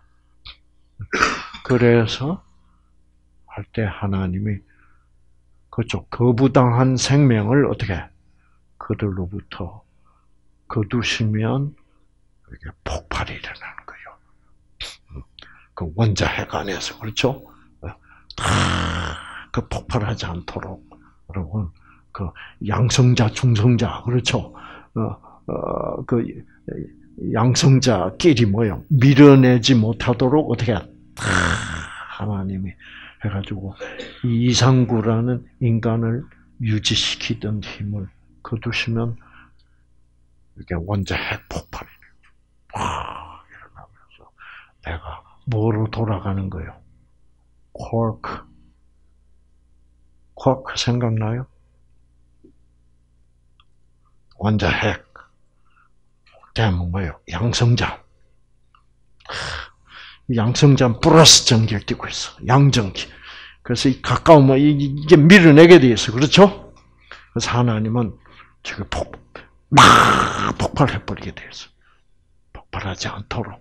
그래서 할 때 하나님이 그쪽 거부당한 생명을 어떻게 그들로부터 거두시면 이게 폭발이 일어나는 거예요. 그 원자핵 안에서 그렇죠? 그 폭발하지 않도록 여러분 그 양성자 중성자 그렇죠? 그 양성자끼리 뭐요? 밀어내지 못하도록 어떻게 하나님이 해가지고 이 이상구라는 인간을 유지시키던 힘을 거두시면 이렇게 원자핵 폭발이 일어나면서 내가 뭐로 돌아가는 거예요? 쿼크 생각나요? 원자핵 되면 뭐예요? 양성자. 양성자는 플러스 전기를 띠고 있어. 양전기. 그래서 가까우면 이게 밀어내게 돼 있어. 그렇죠? 그래서 하나님은 지금 막 폭발해버리게 돼 있어. 폭발하지 않도록.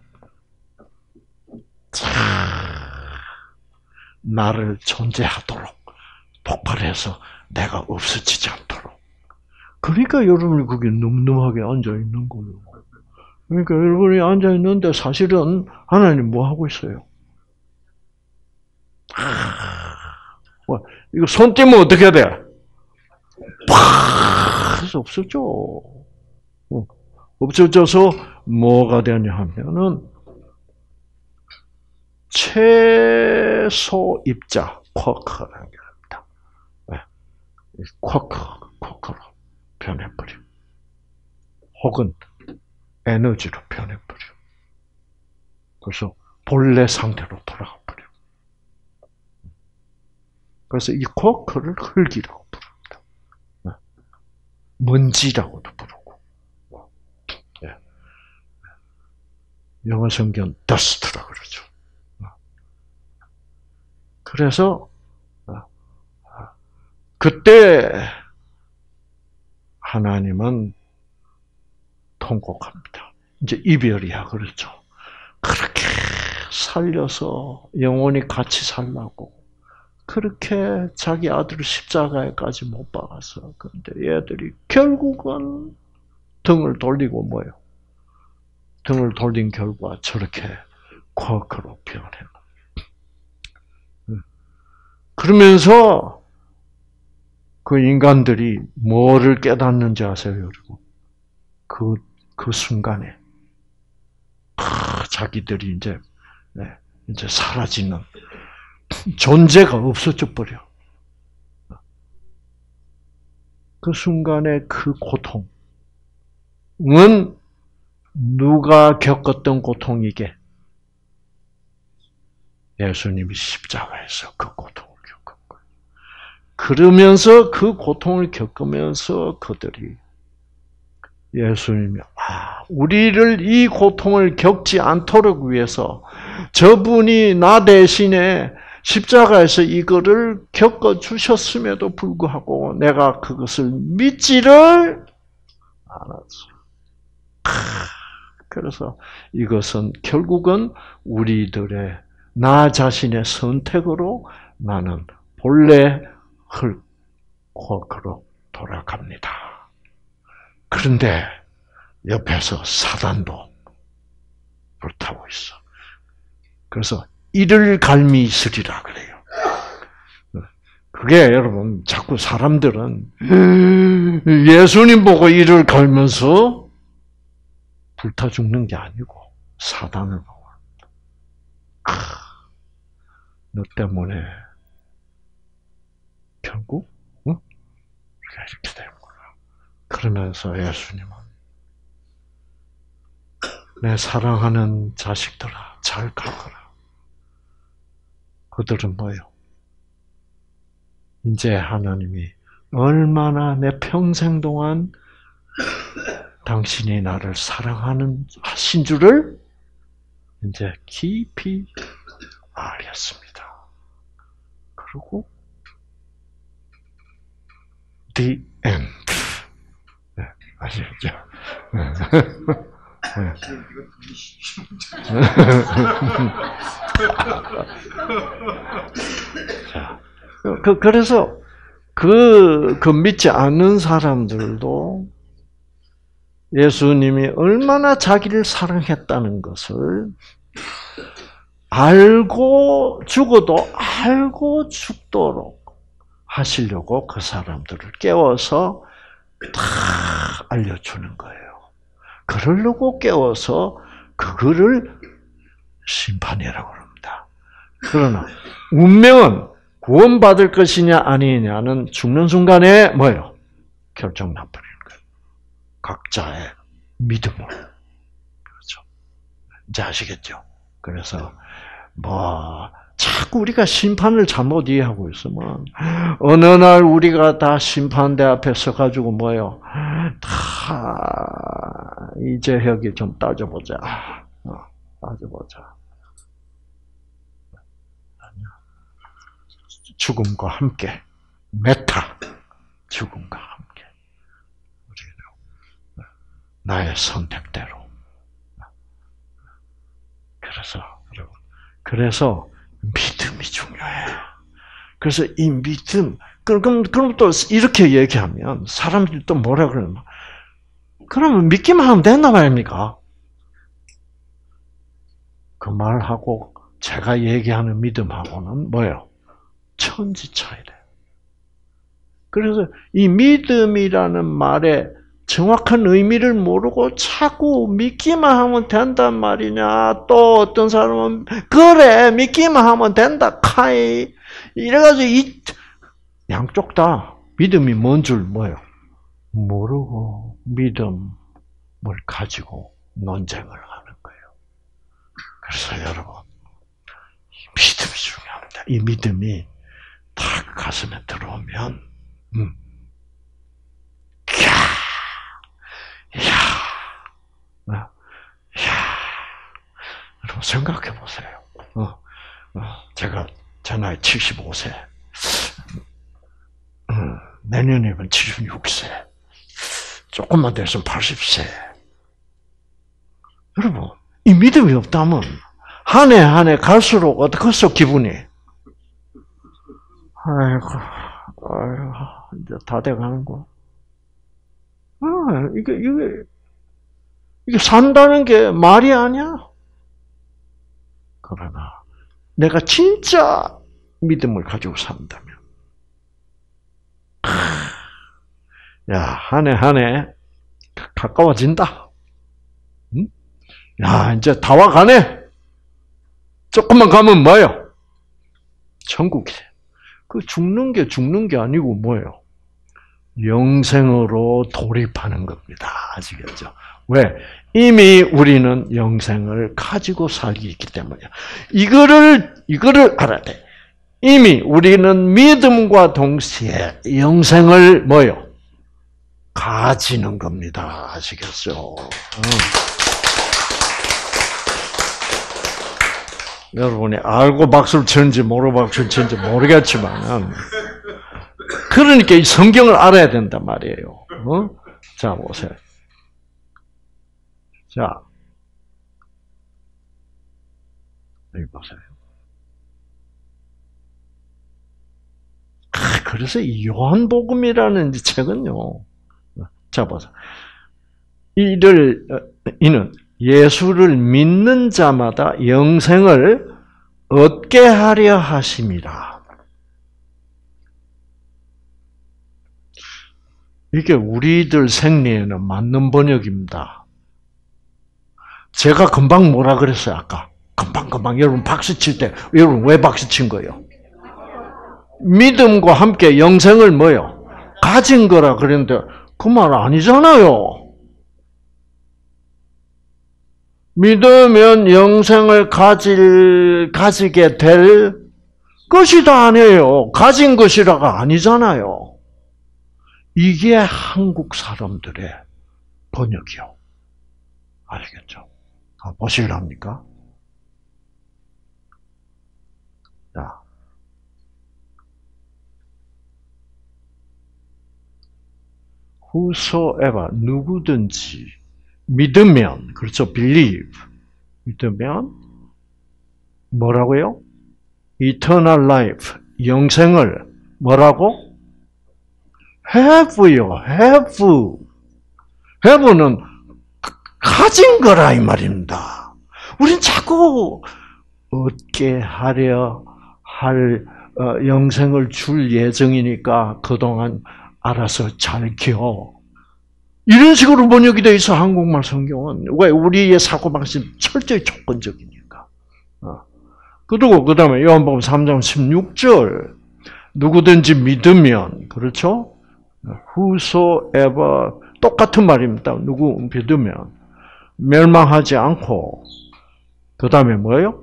나를 존재하도록 폭발해서 내가 없어지지 않도록. 그러니까 여러분이 거기 늠름하게 앉아있는 거예요. 그러니까 여러분이 앉아있는데 사실은 하나님 뭐 하고 있어요? 이거 손 떼면 어떻게 돼? 팍! 해서 없어져. 없어져서 뭐가 되냐 하면은 최소 입자, 쿼크라는 게 있습니다. 쿼크로 변해버려. 혹은 에너지로 변해버려. 그래서 본래 상태로 돌아가 버려. 그래서 이 쿼크를 흙이라고 부릅니다. 먼지라고도 부르고. 영어 성경 dust라고 그러죠. 그래서 그때 하나님은 통곡합니다. 이제 이별이야 그렇죠. 그렇게 살려서 영원히 같이 살라고 그렇게 자기 아들을 십자가에까지 못 박았어. 그런데 얘들이 결국은 등을 돌리고 뭐예요? 등을 돌린 결과 저렇게 쿼크로 변해요. 그러면서 그 인간들이 뭐를 깨닫는지 아세요, 여러분? 그 순간에 자기들이 이제 사라지는 존재가 없어져 버려. 그 순간에 그 고통은 누가 겪었던 고통이게? 예수님이 십자가에서 그 고통을 겪은 거예요. 그러면서 그 고통을 겪으면서 그들이 예수님이 우리를 이 고통을 겪지 않도록 위해서 저분이 나 대신에 십자가에서 이거를 겪어 주셨음에도 불구하고 내가 그것을 믿지를 않았어. 그래서 이것은 결국은 우리들의 나 자신의 선택으로 나는 본래 흙으로 돌아갑니다. 그런데 옆에서 사단도 불타고 있어. 그래서 이를 갈미 있으리라 그래요. 그게 여러분 자꾸 사람들은 예수님 보고 이를 갈면서 불타 죽는 게 아니고 사단을 보고 너 때문에 결국 우리가 이렇게 되는구나. 그러면서 예수님은 내 사랑하는 자식들아 잘 가거라. 그들은 뭐예요? 이제 하나님이 얼마나 내 평생 동안 당신이 나를 하신 줄을 이제 깊이 알겠습니다. 그리고 the end. 네, 아시겠죠? 자, 그래서 그 믿지 않는 사람들도 예수님이 얼마나 자기를 사랑했다는 것을 알고 죽어도 알고 죽도록 하시려고 그 사람들을 깨워서 다 알려주는 거예요. 그러려고 깨워서 그거를 심판이라고 합니다. 그러나 운명은 구원받을 것이냐 아니냐는 죽는 순간에 뭐예요? 결정 나버리는 거예요. 각자의 믿음으로. 그렇죠. 이제 아시겠죠? 그래서 자꾸 우리가 심판을 잘못 이해하고 있으면 어느 날 우리가 다 심판대 앞에 서가지고 뭐예요? 다 이제 여기 좀 따져보자. 따져보자. 죽음과 함께 메타 죽음과 함께 우리는 나의 선택대로. 그래서 믿음이 중요해. 그래서 이 믿음, 그럼 또 이렇게 얘기하면 사람들이 또 뭐라 그러나? 그러면 믿기만 하면 된단 말입니까? 그 말하고 제가 얘기하는 믿음하고는 뭐예요? 천지 차이래. 그래서 이 믿음이라는 말에 정확한 의미를 모르고 자꾸 믿기만 하면 된단 말이냐. 또 어떤 사람은 그래 믿기만 하면 된다. 카이 이래가지고 이 양쪽 다 믿음이 뭔 줄 뭐예요? 모르고 믿음을 가지고 논쟁을 하는 거예요. 그래서 여러분, 믿음이 중요합니다. 이 믿음이 탁 가슴에 들어오면, 여러분 생각해 보세요. 제가 제 나이 75세, 내년이면 76세, 조금만 더 있으면 80세. 여러분, 이 믿음이 없다면 한 해 한 해 갈수록 어떻겠어 기분이? 아이고, 이제 다 돼가는 거. 이게 산다는 게 말이 아니야. 그러나 내가 진짜 믿음을 가지고 산다면, 야, 한 해 한 해 가까워진다. 응? 야, 이제 다 와가네. 조금만 가면 뭐예요? 천국이. 그 죽는 게 아니고 뭐예요? 영생으로 돌입하는 겁니다. 아시겠죠? 왜? 이미 우리는 영생을 가지고 살기 있기 때문이야. 이거를 알아야 돼. 이미 우리는 믿음과 동시에 영생을 뭐예요? 가지는 겁니다. 아시겠죠? 여러분이 알고 박수를 치는지 모르고 박수를 치는지 모르겠지만, 그러니까 이 성경을 알아야 된단 말이에요. 자, 보세요. 자, 여기 보세요. 그래서 이 요한복음이라는 책은요. 자, 보세요. 이는 예수를 믿는 자마다 영생을 얻게 하려 하심이라. 이게 우리들 생리에는 맞는 번역입니다. 제가 금방 뭐라 그랬어요, 아까? 금방. 여러분 박수 칠 때, 여러분 왜 박수 친 거예요? 믿음과 함께 영생을 뭐요? 가진 거라 그랬는데, 그 말 아니잖아요. 믿으면 영생을 가지게 될 것이다 아니에요. 가진 것이라가 아니잖아요. 이게 한국 사람들의 번역이요. 아시겠죠? 보실랍니까? 자. whosoever, 누구든지 믿으면, 그렇죠? believe. 믿으면 뭐라고요? eternal life, 영생을 뭐라고? have요. have는 가진 거라 이 말입니다. 우린 자꾸 얻게 하려 할 영생을 줄 예정이니까 그동안 알아서 잘 기어. 이런 식으로 번역이 되어 있어, 한국말 성경은. 왜? 우리의 사고방식은 철저히 조건적이니까. 그리고 그 다음에 요한복음 3장 16절. 누구든지 믿으면, 그렇죠? whosoever, 똑같은 말입니다. 누구 믿으면, 멸망하지 않고, 그 다음에 뭐예요?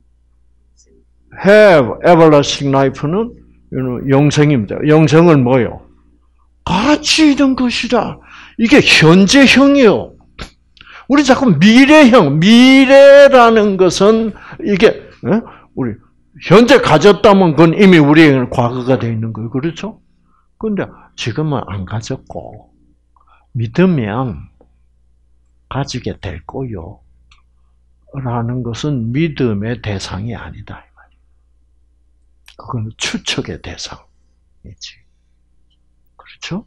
have everlasting life는 영생입니다. 영생을 뭐예요? 가치 있는 것이다. 이게 현재형이요. 우리 자꾸 미래형, 미래라는 것은 이게 우리 현재 가졌다면 그건 이미 우리의 과거가 되어 있는 거예요. 그렇죠? 그런데 지금은 안 가졌고 믿으면 가지게 될 거요. 라는 것은 믿음의 대상이 아니다. 이 말이에요. 그건 추측의 대상이지. 그렇죠?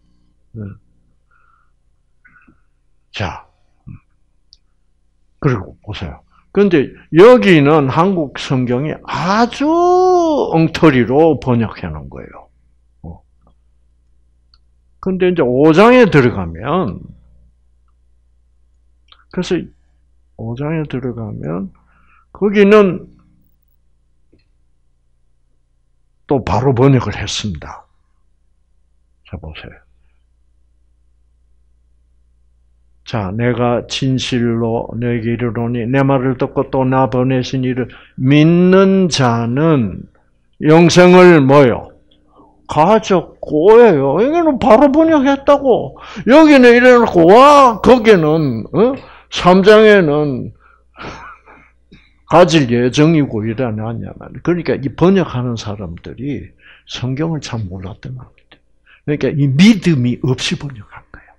자, 그리고 보세요. 그런데 여기는 한국 성경이 아주 엉터리로 번역해 놓은 거예요. 근데 이제 5장에 들어가면, 그래서 5장에 들어가면, 거기는 또 바로 번역을 했습니다. 자, 보세요. 자, 내가 진실로 너에게 이르노니 내 말을 듣고 또 나 보내신 이를 믿는 자는 영생을 뭐요? 가졌고예요. 여기는 바로 번역했다고. 여기는 이래놓고 와 거기는 3장에는 가질 예정이고 이래놨냐 말이야. 그러니까 이 번역하는 사람들이 성경을 참 몰랐던 겁니다. 그러니까 이 믿음이 없이 번역한 거예요.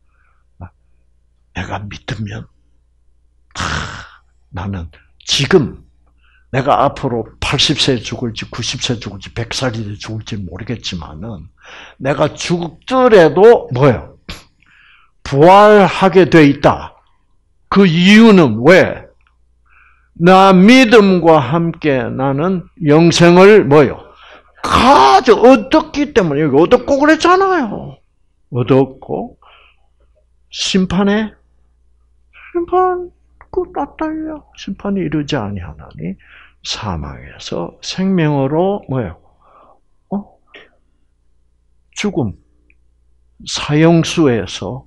내가 믿으면 나는 지금 내가 앞으로 80세 죽을지 90세 죽을지 100살이 죽을지 모르겠지만은 내가 죽더라도 뭐예요? 부활하게 돼 있다. 그 이유는 왜? 나 믿음과 함께 나는 영생을 뭐예요? 얻었기 때문에 여기 얻었고 그랬잖아요. 얻었고 심판 끝났다요. 심판이 이르지 아니하나니 사망에서 생명으로 뭐예요? 죽음, 사형수에서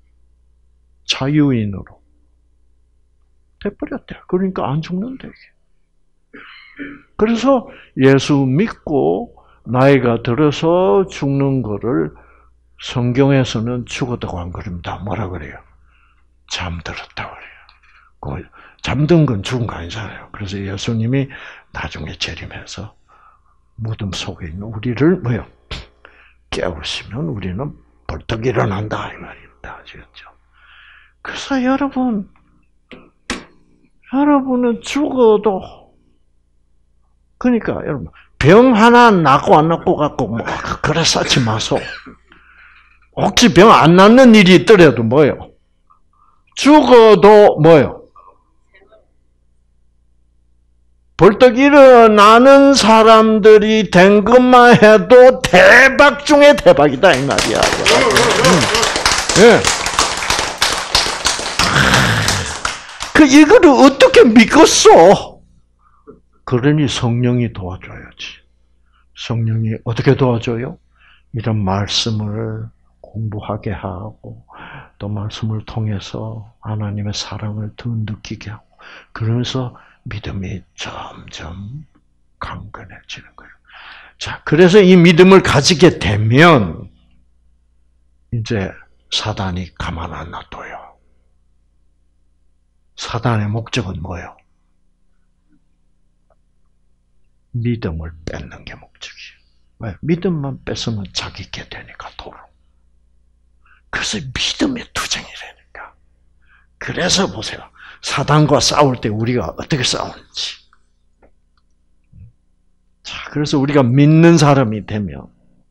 자유인으로 돼버렸대요. 그러니까 안 죽는데. 그래서 예수 믿고 나이가 들어서 죽는 거를 성경에서는 죽었다고 안 그럽니다. 뭐라 그래요? 잠들었다고 그래요. 잠든 건 죽은 거 아니잖아요. 그래서 예수님이 나중에 재림해서 무덤 속에 있는 우리를 뭐요? 깨우시면 우리는 벌떡 일어난다 이 말입니다. 아시겠죠? 그래서 여러분은 죽어도 그러니까 여러분 병 하나 낫고 안 낫고 갖고 뭐 그래 쌓지 마소. 혹시 병 안 낫는 일이 있더라도 뭐요? 죽어도 뭐요? 벌떡 일어나는 사람들이 된 것만 해도 대박 중에 대박이다 이 말이야. 예. 이거를 어떻게 믿겠어? 그러니 성령이 도와줘야지. 성령이 어떻게 도와줘요? 이런 말씀을 공부하게 하고 또 말씀을 통해서 하나님의 사랑을 더 느끼게 하고 그러면서 믿음이 점점 강건해지는 거예요. 자, 그래서 이 믿음을 가지게 되면 이제 사단이 가만 안 놔둬요. 사단의 목적은 뭐예요? 믿음을 뺏는 게 목적이에요. 왜? 믿음만 뺏으면 자기 게 되니까 도로. 그래서 믿음의 투쟁이라니까. 그래서 보세요. 사단과 싸울 때 우리가 어떻게 싸우는지. 자, 그래서 우리가 믿는 사람이 되면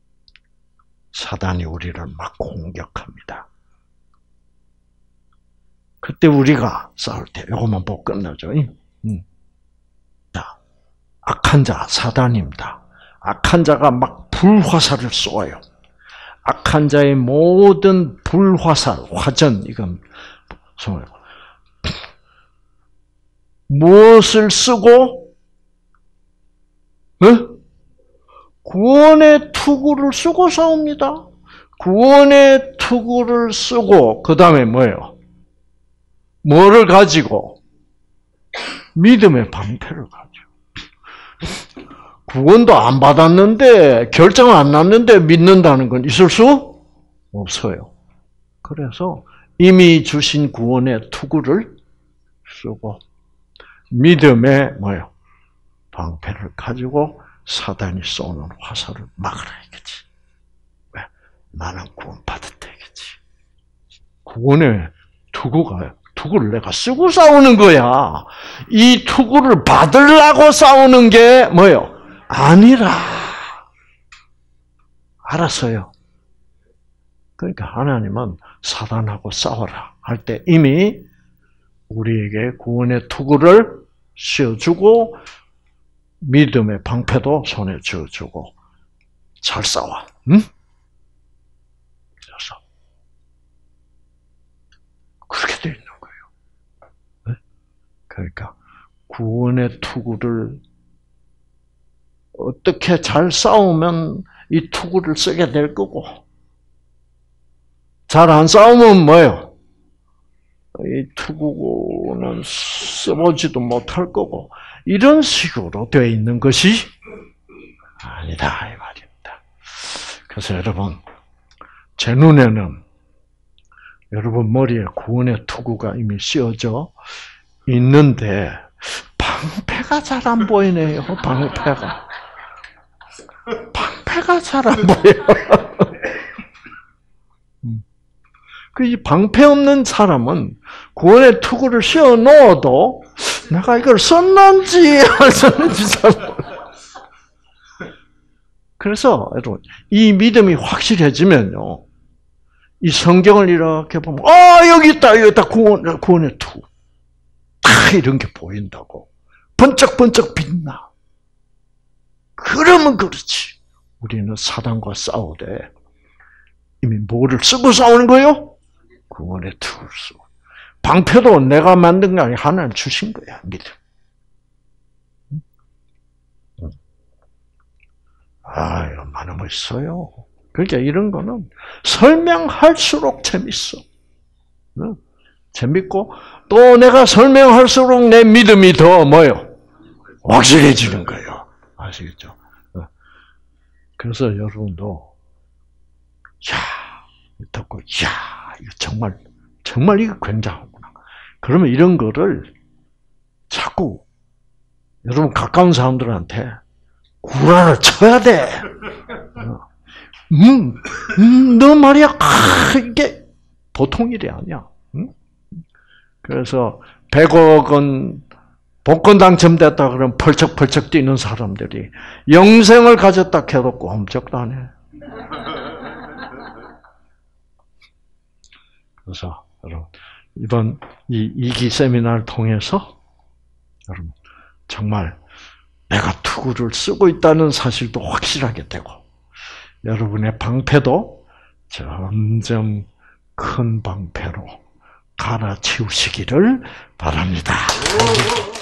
사단이 우리를 막 공격합니다. 그때 우리가 싸울 때 이것만 보고 끝나죠. 자, 악한 자, 사단입니다. 악한 자가 막 불화살을 쏘아요. 악한 자의 모든 불화살, 화전, 이건 무엇을 쓰고? 구원의 투구를 쓰고 싸웁니다. 구원의 투구를 쓰고 그 다음에 뭐예요? 뭐를 가지고? 믿음의 방패를 가지고. 구원도 안 받았는데 결정 안 났는데 믿는다는 건 있을 수 없어요. 그래서 이미 주신 구원의 투구를 쓰고 믿음의 뭐예요? 방패를 가지고 사단이 쏘는 화살을 막으라 이거지. 왜? 나는 구원받았다 이거지. 구원의 투구를 내가 쓰고 싸우는 거야. 이 투구를 받으려고 싸우는 게 뭐예요? 아니라. 알았어요. 그러니까 하나님은 사단하고 싸워라 할 때 이미 우리에게 구원의 투구를 씌워주고 믿음의 방패도 손에 쥐어주고 잘 싸워. 응? 그래서 그렇게 돼 있는 거예요. 네? 그러니까 구원의 투구를 어떻게 잘 싸우면 이 투구를 쓰게 될 거고 잘 안 싸우면 뭐예요? 이 투구는 써보지도 못할 거고 이런 식으로 되어 있는 것이 아니다 이 말입니다. 그래서 여러분 제 눈에는 여러분 머리에 구원의 투구가 이미 씌워져 있는데 방패가 잘 안 보이네요. 방패가 잘 안 보여요. 이 방패 없는 사람은 구원의 투구를 씌워 넣어도 내가 이걸 썼는지 안 썼는지 잘 몰라요. 그래서 여러분 이 믿음이 확실해지면요, 이 성경을 이렇게 보면 여기 있다 구원의 투구 딱 이런 게 보인다고 번쩍번쩍 빛나. 그러면 그렇지. 우리는 사단과 싸우되 이미 뭐를 쓰고 싸우는 거예요? 구원의 투구를 쓰고. 방패도 내가 만든 게 아니라 하나님 주신 거야, 믿음. 얼마나 멋있어요. 그러니까 이런 거는 설명할수록 재밌어. 재밌고 또 내가 설명할수록 내 믿음이 더 뭐요? 확실해지는 거예요. 아시겠죠? 그래서 여러분도 듣고 이거 정말 이거 굉장하구나. 그러면 이런 거를 자꾸 여러분 가까운 사람들한테 구라를 쳐야 돼. 너 말이야, 이게 보통 일이 아니야. 그래서 100억 원 복권 당첨됐다 그러면 펄쩍펄쩍 뛰는 사람들이 영생을 가졌다 해도 꼼짝도 안 해. 그래서 여러분 이번 이 2기 세미나를 통해서 여러분 정말 내가 투구를 쓰고 있다는 사실도 확실하게 되고 여러분의 방패도 점점 큰 방패로 갈아치우시기를 바랍니다.